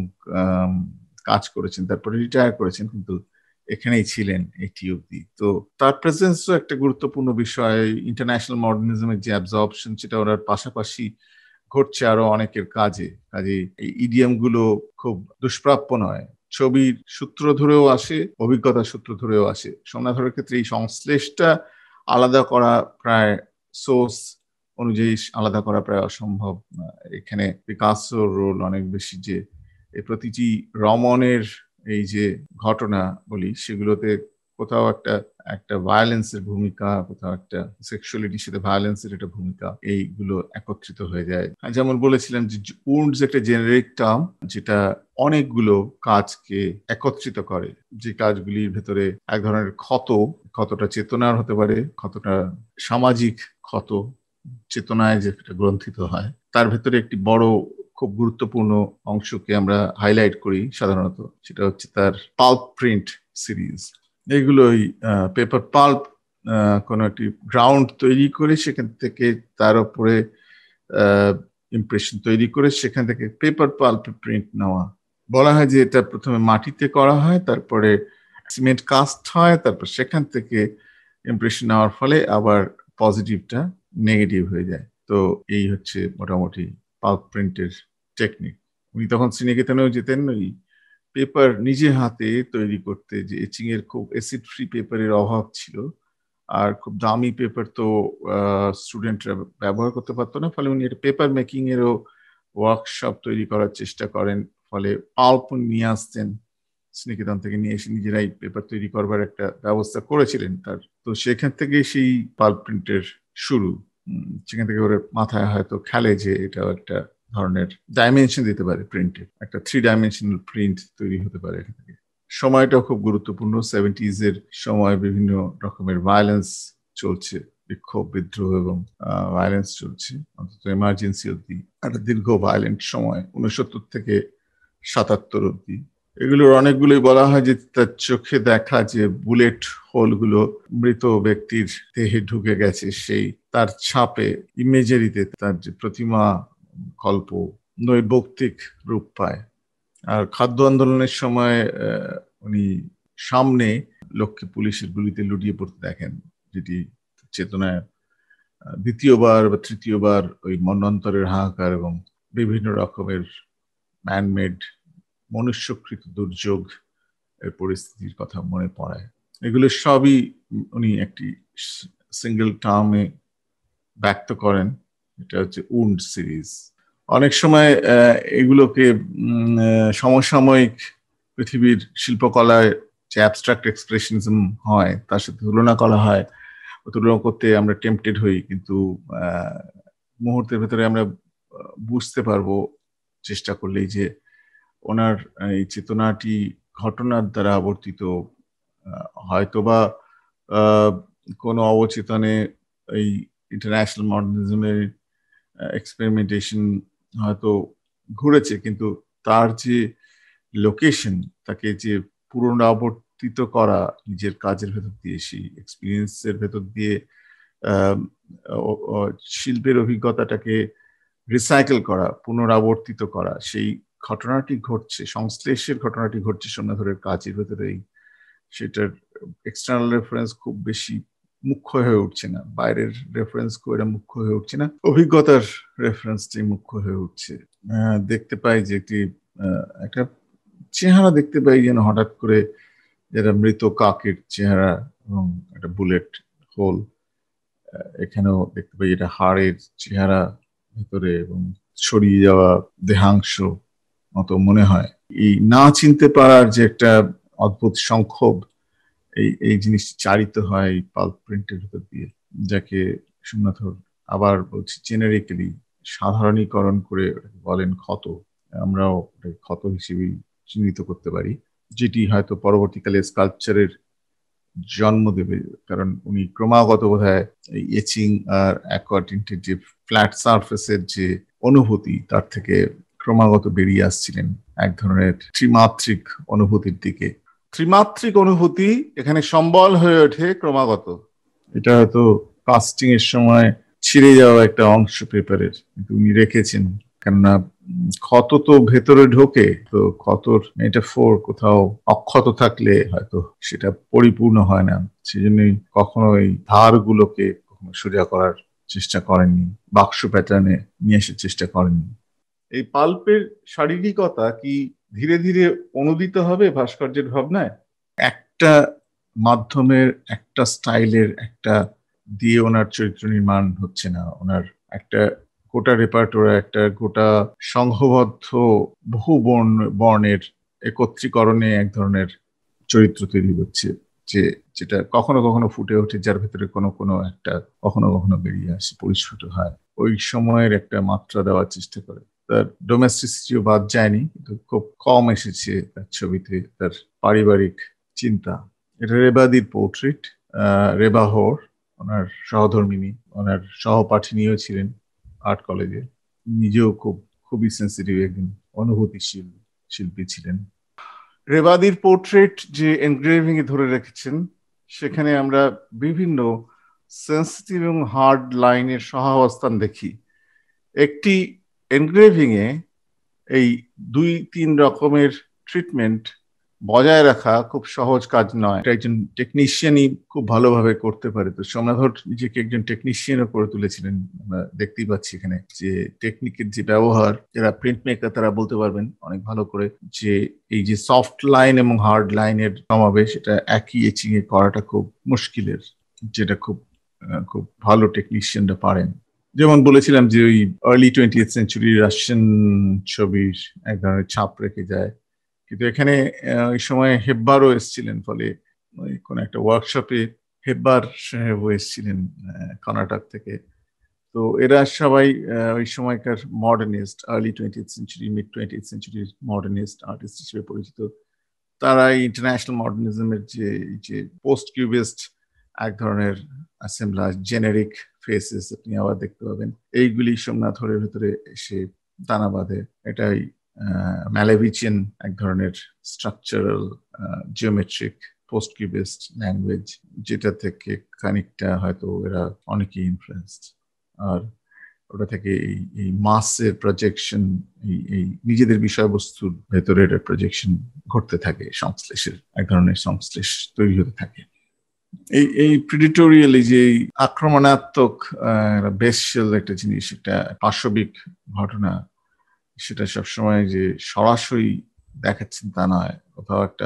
কাজ করেছেন, তারপরে রিটায়ার করেছেন, কিন্তু এখানেই ছিলেন 80 অব্দি। তো তার প্রেজেন্সও একটা গুরুত্বপূর্ণ বিষয়। ইন্টারন্যাশনাল মডার্নিজমের যে অ্যাবজর্পশন, সেটা ওনার পাশাপাশি ঘটছে আরো অনেকের কাজে এই ইডিএম গুলো খুব দুষ্প্রাপ্য নয়, ছবির সূত্র ধরেও আসে, অভিজ্ঞতার সূত্র ধরেও আসে। সোমনাথের ক্ষেত্রে এই সংশ্লেষটা আলাদা করা প্রায় সোর্স অনুযায়ী আলাদা করা প্রায় অসম্ভব। এখানে পিকাসোর রোল অনেক বেশি, যে এই প্রতিটি রমণের এই যে ঘটনা বলি সেগুলোতে কোথাও একটা ভায়োলেন্সের ভূমিকা, কোথাও একটা সেক্সুয়ালিটির সাথে ভায়োলেন্সের একটা ভূমিকা, এইগুলো একত্রিত হয়ে যায়। যেমন বলেছিলাম যে উন্ডস একটা জেনারিক টার্ম যেটা অনেকগুলো কাজকে একত্রিত করে, যে কাজগুলির ভেতরে এক ধরনের ক্ষতটা চেতনার হতে পারে, ক্ষতটা সামাজিক ক্ষত, চেতনায় যেটা গ্রন্থিত হয়, তার ভেতরে একটি বড় খুব গুরুত্বপূর্ণ অংশকে আমরা হাইলাইট করি সাধারণত, সেটা হচ্ছে তার পাল্প প্রিন্ট সিরিজ। এগুলোই পেপার পাল্প কোনো একটি গ্রাউন্ড তৈরি করে সেখান থেকে তার উপরে ইমপ্রেশন তৈরি করে সেখান থেকে পেপার পাল্প প্রিন্ট নেওয়া। বলা হয় যে এটা প্রথমে মাটিতে করা হয়, তারপরে সিমেন্ট কাস্ট হয়, তারপর সেখান থেকে ইমপ্রেশন নেওয়ার ফলে আবার পজিটিভটা নেগেটিভ হয়ে যায়। তো এই হচ্ছে মোটামুটি পাল্প প্রিন্টের টেকনিক। উনি তখন শ্রীনিকেতনেও যেতেন ওই পেপার নিজে হাতে তৈরি করতে, যে এচিং এর খুব অ্যাসিড ফ্রি পেপারের অভাব ছিল, আর খুব দামি পেপার তো স্টুডেন্টরা ব্যবহার করতে পারতো না, ফলে উনি একটা পেপার মেকিং এরও ওয়ার্কশপ তৈরি করার চেষ্টা করেন। ফলে পাল্প নিয়ে আসতেন শ্রীনিকেতন থেকে, নিয়ে এসে নিজেরাই পেপার তৈরি করবার একটা ব্যবস্থা করেছিলেন তার। তো সেখান থেকে সেই পাল্প প্রিন্টের শুরু। সেখান থেকে ওর মাথায় হয়তো খেলে যে এটা একটা ধরনের ডাইমেনশন দিতে পারে প্রিন্টের, একটা 3 ডাইমেনশনাল প্রিন্ট তৈরি হতে পারে এখান থেকে। সময়টাও খুব গুরুত্বপূর্ণ, 70s এর সময় বিভিন্ন রকমের ভায়োলেন্স চলছে, বিক্ষোভ, বিদ্রোহ এবং ভায়োলেন্স চলছে, অন্তত এমার্জেন্সি অব্দি একটা দীর্ঘ ভায়োলেন্ট সময় 69 থেকে 77 অব্দি। এগুলোর অনেকগুলোই বলা হয় যে তার চোখে দেখা যে বুলেট হোলগুলো মৃত ব্যক্তির দেহে ঢুকে গেছে, সেই তার ছাপে ইমেজারিতে তার যে প্রতিমা কল্প নৈর্ব্যক্তিক রূপ পায়। আর খাদ্য আন্দোলনের সময় উনি সামনে লোককে পুলিশের গুলিতে লুটিয়ে পড়তে দেখেন, যেটি চেতনায় দ্বিতীয়বার বা তৃতীয়বার ওই মন্বন্তরের হাহাকার এবং বিভিন্ন রকমের ম্যানমেড মনুষ্যকৃত দুর্যোগ এর পরিস্থিতির কথা মনে পড়ায়। এগুলো সবই উনি একটি সিঙ্গেল টার্মে ব্যক্ত করেন, এটা হচ্ছে উন্ড সিরিজ। অনেক সময় এগুলোকে সমসাময়িক পৃথিবীর শিল্পকলায় যে অ্যাবস্ট্রাক্ট এক্সপ্রেশনিজম হয় তার সাথে তুলনা করা হয়। তুলনা করতে আমরা টেম্পটেড হই, কিন্তু মুহূর্তের ভেতরে আমরা বুঝতে পারবো চেষ্টা করলেই যে ওনার এই চেতনাটি ঘটনার দ্বারা আবর্তিত, হয়তোবা কোনো অবচেতনে এই ইন্টারন্যাশনাল মডার্নিজমের এক্সপেরিমেন্টেশন হয়তো ঘুরেছে, কিন্তু তার যে লোকেশন, তাকে যে পুনরাবর্তিত করা নিজের কাজের ভেতর দিয়ে, সেই এক্সপিরিয়েন্সের ভেতর দিয়ে শিল্পের অভিজ্ঞতাটাকে রিসাইকেল করা, পুনরাবর্তিত করা, সেই ঘটনাটি ঘটছে, সংশ্লেষের ঘটনাটি ঘটছে সোমনাথের কাজের ভেতরেই। সেটার এক্সটার্নাল রেফারেন্স খুব বেশি মুখ্য হয়ে উঠছে না, বাইরের রেফারেন্স খুব এটা মুখ্য হয়ে উঠছে না, অভিজ্ঞতার রেফারেন্সটাই মুখ্য হয়ে উঠছে। দেখতে পাই যে একটা চেহারা দেখতে পাই যেন হঠাৎ করে, যেটা মৃত কাকের চেহারা এবং একটা বুলেট হোল। এখানেও দেখতে পাই এটা হাড়ের চেহারা ভেতরে এবং ছড়িয়ে যাওয়া দেহাংশ মতো মনে হয়। এই না চিনতে পারার যে একটা অদ্ভুত সংক্ষোভ, এই জিনিসটি চারিত হয় এই পাল্প প্রিন্টের ভেতর দিয়ে, যাকে সোমনাথ আবার বলছি জেনারিক্যালি সাধারণীকরণ করে বলেন ক্ষত। আমরাও ক্ষত হিসেবেই চিহ্নিত করতে পারি, যেটি হয়তো পরবর্তীকালে স্কাল্পচারের জন্ম দেবে, কারণ উনি ক্রমাগত বোধহয় এই এচিং আর অ্যাকোয়া টিন্টের যে ফ্ল্যাট সারফেসের যে অনুভূতি, তার থেকে ক্রমাগত বেরিয়ে আসছিলেন এক ধরনের ত্রিমাত্রিক অনুভূতির দিকে। ত্রিমাত্রিক অনুভূতি এখানে সম্বল হয়ে ওঠে ক্রমাগত। এটা হয়তো কাস্টিং এর সময় ছিঁড়ে যাওয়া একটা অংশ পেপারের, কিন্তু উনি রেখেছেন, কেননা ক্ষত তো ভেতরে ঢোকে, তো ক্ষতর মেটাফোর কোথাও অক্ষত থাকলে হয়তো সেটা পরিপূর্ণ হয় না, সেজন্যই কখনো এই ধারগুলোকে কখনো সোজা করার চেষ্টা করেননি, বাক্স প্যাটার্নে নিয়ে আসার চেষ্টা করেননি। এই পাল্পের শারীরিকতা কি ধীরে ধীরে অনুদিত হবে ভাস্কর্যের ভাবনায়? একটা মাধ্যমের, একটা স্টাইলের, একটা দিয়ে ওনার চরিত্র নির্মাণ হচ্ছে না। ওনার একটা গোটা রেপার্টোরা, একটা গোটা সংঘবদ্ধ বহু বর্ণের একত্রীকরণে এক ধরনের চরিত্র তৈরি হচ্ছে, যেটা কখনো কখনো ফুটে ওঠে, যার ভেতরে কোনো কোনো একটা কখনো কখনো বেরিয়ে আসে, পরিস্ফুট হয়। ওই সময়ের একটা মাত্রা দেওয়ার চেষ্টা করে। তার ডোমেস্টিসিটিও বাদ যায়নি, কিন্তু খুব কম এসেছে তার ছবিতে তার পারিবারিক চিন্তা। এটা রেবাদির পোর্ট্রেট। রেবা হোর ওনার সহধর্মিনী, ওনার সহপাঠিনীও ছিলেন আর্ট কলেজে। নিজেও খুবই সেন্সিটিভ একজন অনুভূতিশীল শিল্পী ছিলেন। রেবাদির পোর্ট্রেট যে এনগ্রেভিং এ ধরে রেখেছেন, সেখানে আমরা বিভিন্ন সেন্সিটিভ এবং হার্ড লাইনের সহাবস্থান দেখি। একটি এনগ্রেভিং এ এই 2-3 রকমের ট্রিটমেন্ট বজায় রাখা খুব সহজ কাজ নয়। এটা একজন টেকনিশিয়ানই খুব ভালোভাবে করতে পারে। তো সোমনাথর নিজেকে একজন টেকনিশিয়ানও করে তুলেছিলেন। আমরা দেখতেই পাচ্ছি এখানে যে টেকনিকের যে ব্যবহার, যারা প্রিন্ট মেকার তারা বলতে পারবেন অনেক ভালো করে, যে এই যে সফট লাইন এবং হার্ড লাইনের সমাবেশ, এটা একই এচিং এ করাটা খুব মুশকিলের, যেটা খুব ভালো টেকনিশিয়ানরা পারেন। যেমন বলেছিলাম যে ওই আর্লি 20th সেঞ্চুরি রাশিয়ান ছবির এক ধরনের ছাপ রেখে যায়। কিন্তু এখানে ওই সময় হেব্বারও এসেছিলেন, ফলে ওই কোন একটা ওয়ার্কশপে হেব্বার সাহেবও এসেছিলেন কর্ণাটক থেকে। তো এরা সবাই ওই সময়কার modernist, early 20th century mid 20th সেঞ্চুরির মডার্নিস্ট আর্টিস্ট হিসেবে পরিচিত। তারা ইন্টারন্যাশনাল মডার্নিজমের যে পোস্ট কিউবিস্ট এক ধরনের অ্যাসেম্বলাজ, জেনেরিক ফেসেস আপনি আবার দেখতে পাবেন। এইগুলি সোমনাথ হরের ভেতরে এসে দানা বাঁধে। এটাই ম্যালেভিচিয়ান এক ধরনের structural geometric post cubist language, যেটা থেকে খানিকটা হয়তো এরা অনেকেই ইনফ্লুয়েন্সড। আর ওটা থেকে এই মাসের প্রজেকশন, এই নিজেদের বিষয়বস্তুর ভেতরে এটা প্রজেকশন ঘটতে থাকে, সংশ্লেষের এক ধরনের সংশ্লেষ তৈরি হতে থাকে। এই প্রিডিটোরিয়াল, এই যে আক্রমণাত্মক বেস্টাল একটা জিনিস, একটা পাশবিক ঘটনা, সেটা সবসময় যে সরাসরি দেখাচ্ছেন তা নয়। কোথাও একটা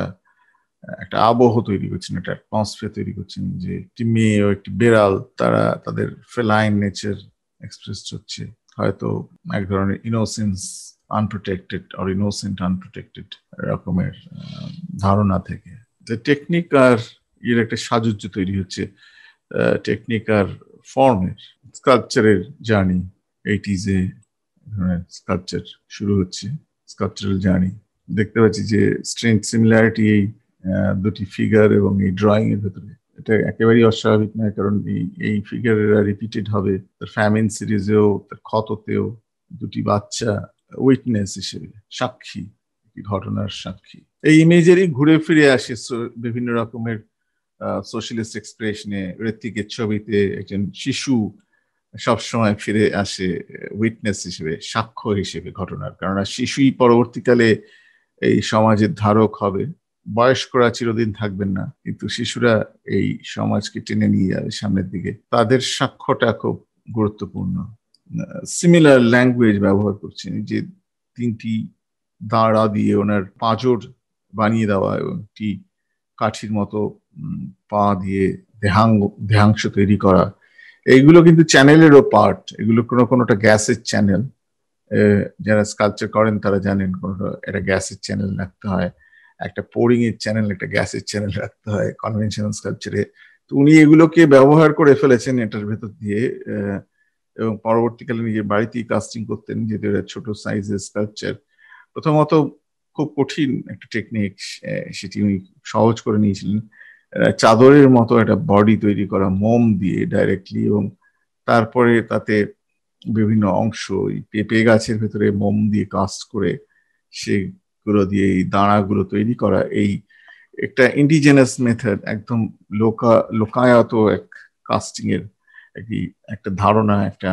আবহ তৈরি করছেন, একটা অ্যাটমসফিয়ার তৈরি করছেন, যে একটি মেয়ে ও একটি বেড়াল তারা তাদের ফেলাইন নেচার এক্সপ্রেস হচ্ছে, হয়তো এক ধরনের innocence unprotected or innocent unprotected রকমের ধারণা থেকে। টেকনিক আর এর একটা সাজুজ্য তৈরি হচ্ছে, টেকনিক আর ফর্মের। স্কাল্পচারের জার্নি, 80s এ স্কাল্পচার শুরু হচ্ছে, স্কাল্পচারাল জার্নি। দেখতে পাচ্ছি যে স্ট্রেঞ্জ সিমিলারিটি এই দুটি ফিগার এবং এই ড্রয়িং এর ভেতরে, এটা একেবারেই অস্বাভাবিক নয়, কারণ এই ফিগারেরা রিপিটেড হবে তার ফ্যামিন সিরিজেও, তার ক্ষততেও। দুটি বাচ্চা উইটনেস হিসেবে, সাক্ষী, ঘটনার সাক্ষী। এই ইমেজেরই ঘুরে ফিরে আসে বিভিন্ন রকমের সোশ্যালিস্ট এক্সপ্রেশনে। ঋত্বিকের ছবিতে একজন শিশু সবসময় ফিরে আসে উইটনেস হিসেবে, সাক্ষ্য হিসেবে ঘটনার, কারণ শিশুই পরবর্তীকালে এই সমাজের ধারক হবে। বয়স্করা চিরদিন থাকবেন না, কিন্তু শিশুরা এই সমাজকে টেনে নিয়ে যাবে সামনের দিকে। তাদের সাক্ষ্যটা খুব গুরুত্বপূর্ণ। সিমিলার ল্যাঙ্গুয়েজ ব্যবহার করছেন, যে 3টি দাঁড়া দিয়ে ওনার পাঁজর বানিয়ে দেওয়া এবং একটি কাঠির মতো পা দিয়ে দেহাংশ তৈরি করা, এইগুলো কিন্তু চ্যানেলেরও পার্ট। এগুলো কোনোটা গ্যাসের চ্যানেল। যারা স্কাল্পচার করেন তারা জানেন কোনোটা একটা গ্যাসের চ্যানেল রাখতে হয়, একটা পোরিং এর চ্যানেল, একটা গ্যাসের চ্যানেল রাখতে হয় কনভেনশনাল স্কাল্পচারে। তো উনি এগুলোকে ব্যবহার করে ফেলেছেন এটার ভেতর দিয়ে, এবং পরবর্তীকালে নিজের বাড়িতেই কাস্টিং করতেন, যেহেতু এটা ছোট সাইজের স্কাল্পচার। প্রথমত খুব কঠিন একটা টেকনিক, সেটি উনি সহজ করে নিয়েছিলেন। চাদরের মতো একটা বডি তৈরি করা মোম দিয়ে ডাইরেক্টলি, এবং তারপরে তাতে বিভিন্ন অংশ পেঁপে গাছের ভেতরে মোম দিয়ে কাস্ট করে সেগুলো দিয়ে এই দাঁড়াগুলো তৈরি করা। এই একটা ইন্ডিজেনাস মেথড, একদম লোকায়ত এক কাস্টিং এর একটা ধারণা, একটা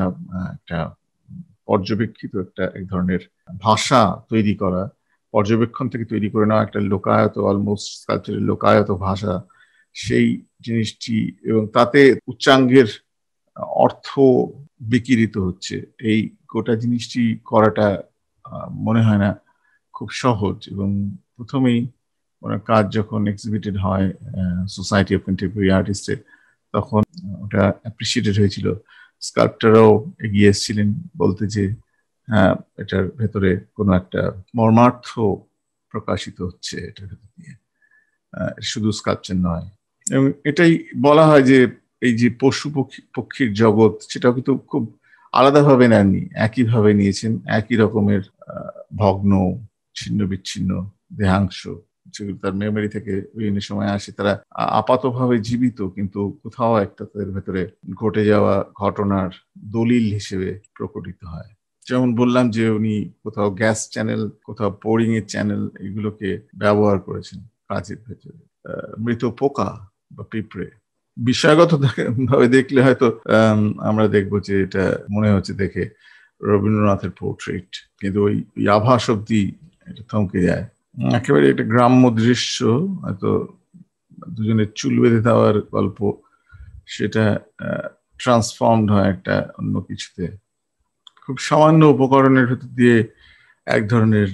পর্যবেক্ষিত এক ধরনের ভাষা তৈরি করা, পর্যবেক্ষণ থেকে তৈরি করে নেওয়া একটা লোকায়ত, অলমোস্ট স্কাল্পচারের লোকায়ত ভাষা, সেই জিনিসটি। এবং তাতে উচ্চাঙ্গের অর্থ বিকিরিত হচ্ছে। এই গোটা জিনিসটি করাটা মনে হয় না খুব সহজ। এবং প্রথমেই ওনার কাজ যখন এক্সিবিটেড হয় সোসাইটি অফ কন্টেম্পোরারি আর্টিস্টে, তখন ওটা অ্যাপ্রিসিয়েটেড হয়েছিল। স্কাল্পটাররাও এগিয়ে এসেছিলেন বলতে যে হ্যাঁ, এটার ভেতরে কোনো একটা মর্মার্থ প্রকাশিত হচ্ছে এটার ভেতর দিয়ে, শুধু স্কাল্পচার নয়। এবং এটাই বলা হয় যে এই যে পশু পক্ষীর জগৎ, সেটাও কিন্তু খুব আলাদাভাবে নেননি, একইভাবে নিয়েছেন। একই রকমের ভগ্ন, ছিন্ন বিচ্ছিন্ন দেহাংশ, যেগুলো তার মেমোরি থেকে বিভিন্ন সময় আসে। তারা আপাতভাবে জীবিত, কিন্তু কোথাও একটা তাদের ভেতরে ঘটে যাওয়া ঘটনার দলিল হিসেবে প্রকটিত হয়। যেমন বললাম যে উনি কোথাও গ্যাস চ্যানেল, কোথাও বোরিং এর চ্যানেল, এগুলোকে ব্যবহার করেছেন কাজের ভেতরে। মৃত পোকা বা পিঁপড়ে, বিষয়গত ভাবে দেখলে হয়তো আমরা দেখবো যে এটা মনে হচ্ছে দেখে রবীন্দ্রনাথের পোর্ট্রেট, কিন্তু ওই আভাস অব্দি এটা থমকে যায়। একেবারে একটা গ্রাম্য দৃশ্য, হয়তো দুজনের চুল বেঁধে দেওয়ার গল্প, সেটা ট্রান্সফর্মড হয় একটা অন্য কিছুতে। খুব সামান্য উপকরণের ভেতর দিয়ে এক ধরনের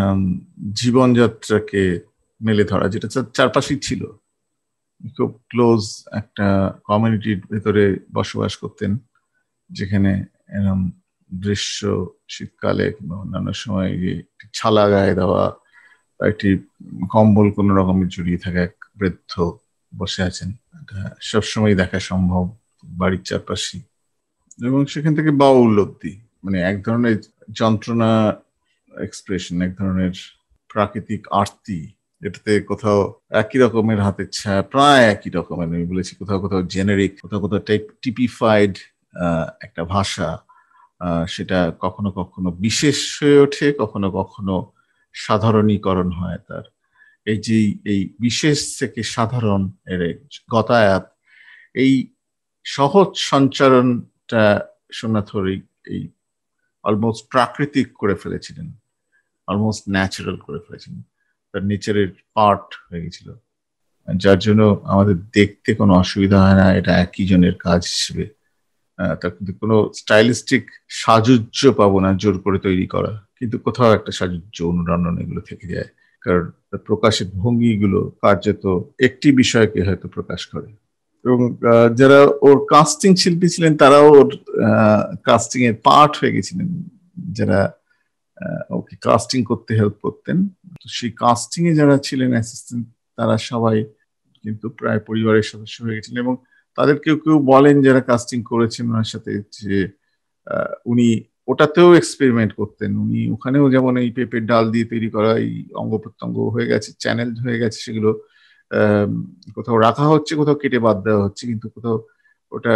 জীবনযাত্রাকে মেলে ধরা, যেটা চারপাশেই ছিল। খুব ক্লোজ একটা কমিউনিটির ভেতরে বসবাস করতেন, যেখানে এরকম দৃশ্য শীতকালে কিংবা অন্যান্য সময় ছালা গায়ে দেওয়া, একটি কম্বল কোনো রকমের জড়িয়ে থাকা এক বৃদ্ধ বসে আছেন, এটা সবসময় দেখা সম্ভব বাড়ির চারপাশে। এবং সেখান থেকে বাউল অব্দি, মানে এক ধরনের যন্ত্রণা এক্সপ্রেশন, এক ধরনের প্রাকৃতিক আরতি, এটাতে কোথাও একই রকমের হাতের ছায়া, প্রায় একই রকমের, আমি বলেছি কোথাও কোথাও জেনেরিক, কোথাও কোথাও টিপিফাইড একটা ভাষা, সেটা কখনো কখনো বিশেষ হয়ে ওঠে, কখনো কখনো সাধারণীকরণ হয় তার। এই যে এই বিশেষ থেকে সাধারণ এর গতায়াত, এই সহজ সঞ্চারণটা সোমনাথ হরিক এই অলমোস্ট প্রাকৃতিক করে ফেলেছিলেন, অলমোস্ট ন্যাচারাল করে ফেলেছিলেন, তার নেচারের পার্ট হয়ে গেছিল, যার জন্য আমাদের দেখতে কোনো অসুবিধা হয় না। এটা একই জনের কাজ হিসেবে, তার কিন্তু কোনো স্টাইলিস্টিক সাজুজ্য পাবো না জোর করে তৈরি করা, কিন্তু কোথাও একটা সাজুজ্য, অনুরণন এগুলো থেকে যায়, কারণ প্রকাশের ভঙ্গিগুলো কার্যত একটি বিষয়কে হয়তো প্রকাশ করে। এবং যারা ওর কাস্টিং শিল্পী ছিলেন, তারাও ওর কাস্টিং এর পার্ট হয়ে গেছিলেন, যারা ওকে কাস্টিং করতে হেল্প করতেন। তো সেই কাস্টিং এ যারা ছিলেন অ্যাসিস্ট্যান্ট, তারা সবাই কিন্তু প্রায় পরিবারের সদস্য হয়ে গেছিলেন। এবং তাদের কেউ কেউ বলেন যারা কাস্টিং করেছেন ওনার সাথে, যে উনি ওটাতেও এক্সপেরিমেন্ট করতেন। উনি ওখানেও যেমন এই পেঁপের ডাল দিয়ে তৈরি করা এই অঙ্গ প্রত্যঙ্গ হয়ে গেছে, চ্যানেল হয়ে গেছে, সেগুলো কোথাও রাখা হচ্ছে, কোথাও কেটে বাদ দেওয়া হচ্ছে, কিন্তু কোথাও ওটা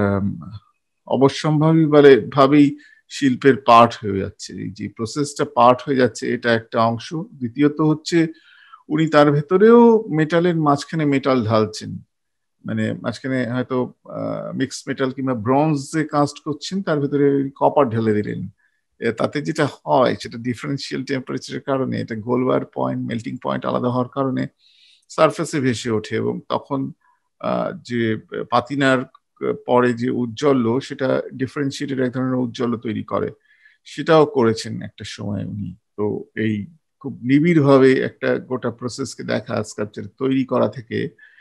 অবশ্যম্ভাবী ভাবেই শিল্পের পার্ট হয়ে যাচ্ছে। এই যে প্রসেসটা পার্ট হয়ে যাচ্ছে, এটা একটা অংশ। দ্বিতীয়ত হচ্ছে উনি তার ভেতরেও মেটালের মাঝখানে মেটাল ঢালছেন, মানে মাঝখানে হয়তো মিক্স মেটাল কিংবা ব্রোঞ্জে কাস্ট করছেন, তার ভেতরে কপার ঢেলে দিলেন। তাতে যেটা হয় সেটা ডিফারেন্সিয়াল টেম্পারেচারের কারণে, এটা গোলবার পয়েন্ট, মেল্টিং পয়েন্ট আলাদা হওয়ার কারণে সারফেসে ভেসে ওঠে, এবং তখন যে পাতিনার পরে যে উজ্জ্বল্য, সেটা ডিফারেন্সিয়েটেড এক ধরনের উজ্জ্বল্য তৈরি করে। সেটাও করেছেন একটা সময় উনি। তো এই খুব নিবিড় ভাবে একটা গোটা প্রসেসকে দেখা, স্কাল্পচার তৈরি করা থেকে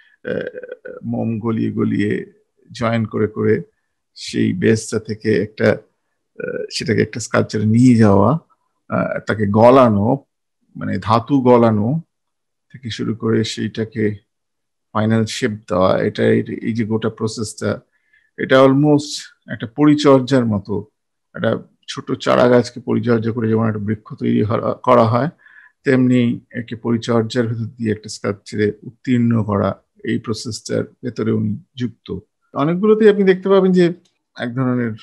মোম গলিয়ে গলিয়ে জয়েন করে করে সেই বেসটা থেকে একটা সেটাকে একটা স্কাল্পচারে নিয়ে যাওয়া, তাকে গলানো, মানে ধাতু গলানো থেকে শুরু করে সেইটাকে ফাইনাল শেপ দেওয়া, এটা এই যে গোটা প্রসেসটা, এটা অলমোস্ট একটা পরিচর্যার মতো। একটা ছোট চারা গাছকে পরিচর্যা করে যেমন একটা বৃক্ষ তৈরি করা হয়, তেমনি একে পরিচর্যার ভেতর দিয়ে একটা স্কাল্পচারে উত্তীর্ণ করা, এই প্রসেসটার ভেতরে উনি যুক্ত। অনেকগুলোতেই আপনি দেখতে পাবেন যে এক ধরনের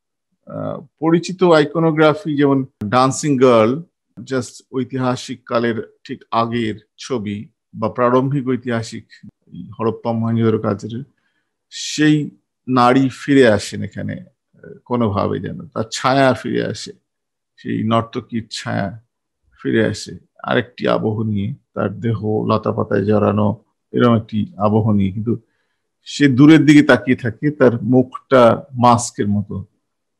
পরিচিত আইকনোগ্রাফি, যেমন ডান্সিং গার্ল, জাস্ট ঐতিহাসিক কালের ঠিক আগের ছবি, বা প্রারম্ভিক ঐতিহাসিক হরপ্পা মহেঞ্জোদারো কালচারের সেই নারী ফিরে আসেন এখানে কোনোভাবে, যেন তার ছায়া ফিরে আসে, সেই নর্তকীর ছায়া ফিরে আসে আরেকটি আবহ নিয়ে, তার দেহ লতা পাতায় জড়ানো, এরকম একটি আবহ নিয়ে, কিন্তু সে দূরের দিকে তাকিয়ে থাকে, তার মুখটা মাস্কের মতো,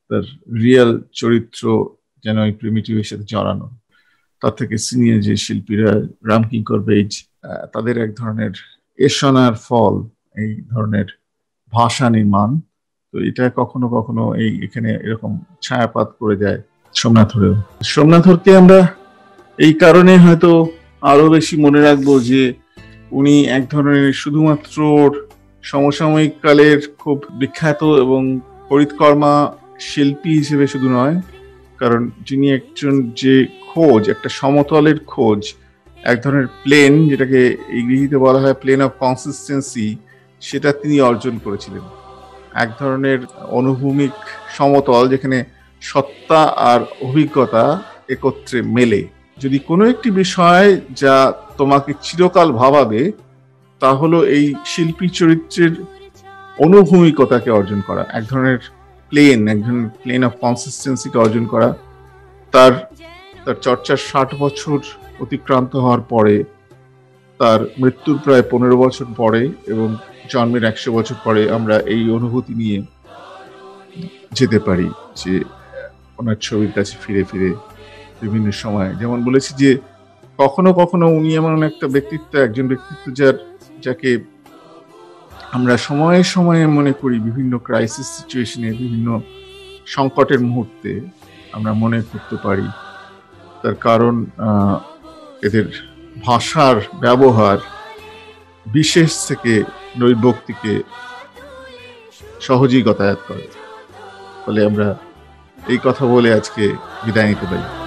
তার রিয়েল চরিত্র যেন ওই প্রিমিটিভের সাথে জড়ানো। তার থেকে সিনিয়র যে শিল্পীরা রামকিঙ্কর বেইজ, তাদের এক ধরনের এসনার ফল এই ধরনের ভাষা নির্মাণ। তো এটা কখনো কখনো এখানে এরকম ছায়াপাত করে যায় সোমনাথরেও। সোমনাথরকে আমরা এই কারণে হয়তো আরো বেশি মনে রাখবো যে উনি এক ধরনের শুধুমাত্র সমসাময়িক কালের খুব বিখ্যাত এবং পরিৎকর্মা শিল্পী হিসেবে শুধু নয়, কারণ যিনি একজন যে খোঁজ, একটা সমতলের খোঁজ, এক ধরনের প্লেন, যেটাকে ইংরেজিতে বলা হয় প্লেন অফ কনসিস্টেন্সি, সেটা তিনি অর্জন করেছিলেন। এক ধরনের অনুভূমিক সমতল যেখানে সত্তা আর অভিজ্ঞতা একত্রে মেলে। যদি কোনো একটি বিষয় যা তোমাকে চিরকাল ভাবাবে, তা হলো এই শিল্পী চরিত্রের অনুভূমিকতাকে অর্জন করা, এক ধরনের প্লেন অফ কনসিস্টেন্সিকে অর্জন করা। তার চর্চার 60 বছর অতিক্রান্ত হওয়ার পরে, তার মৃত্যুর প্রায় 15 বছর পরে এবং জন্মের 100 বছর পরে আমরা এই অনুভূতি নিয়ে যেতে পারি যে ওনার ছবির কাছে ফিরে ফিরে বিভিন্ন সময়, যেমন বলেছি যে কখনো কখনো উনি এমন একজন ব্যক্তিত্ব যাকে আমরা সময়ে সময়ে মনে করি বিভিন্ন ক্রাইসিস সিচুয়েশনে, বিভিন্ন সংকটের মুহূর্তে আমরা মনে করতে পারি। তার কারণ এদের ভাষার ব্যবহার বিশেষ থেকে নৈর্ব্যক্তিকে সহজেই গতায়াত করে। ফলে আমরা এই কথা বলে আজকে বিদায় নিতে পারি।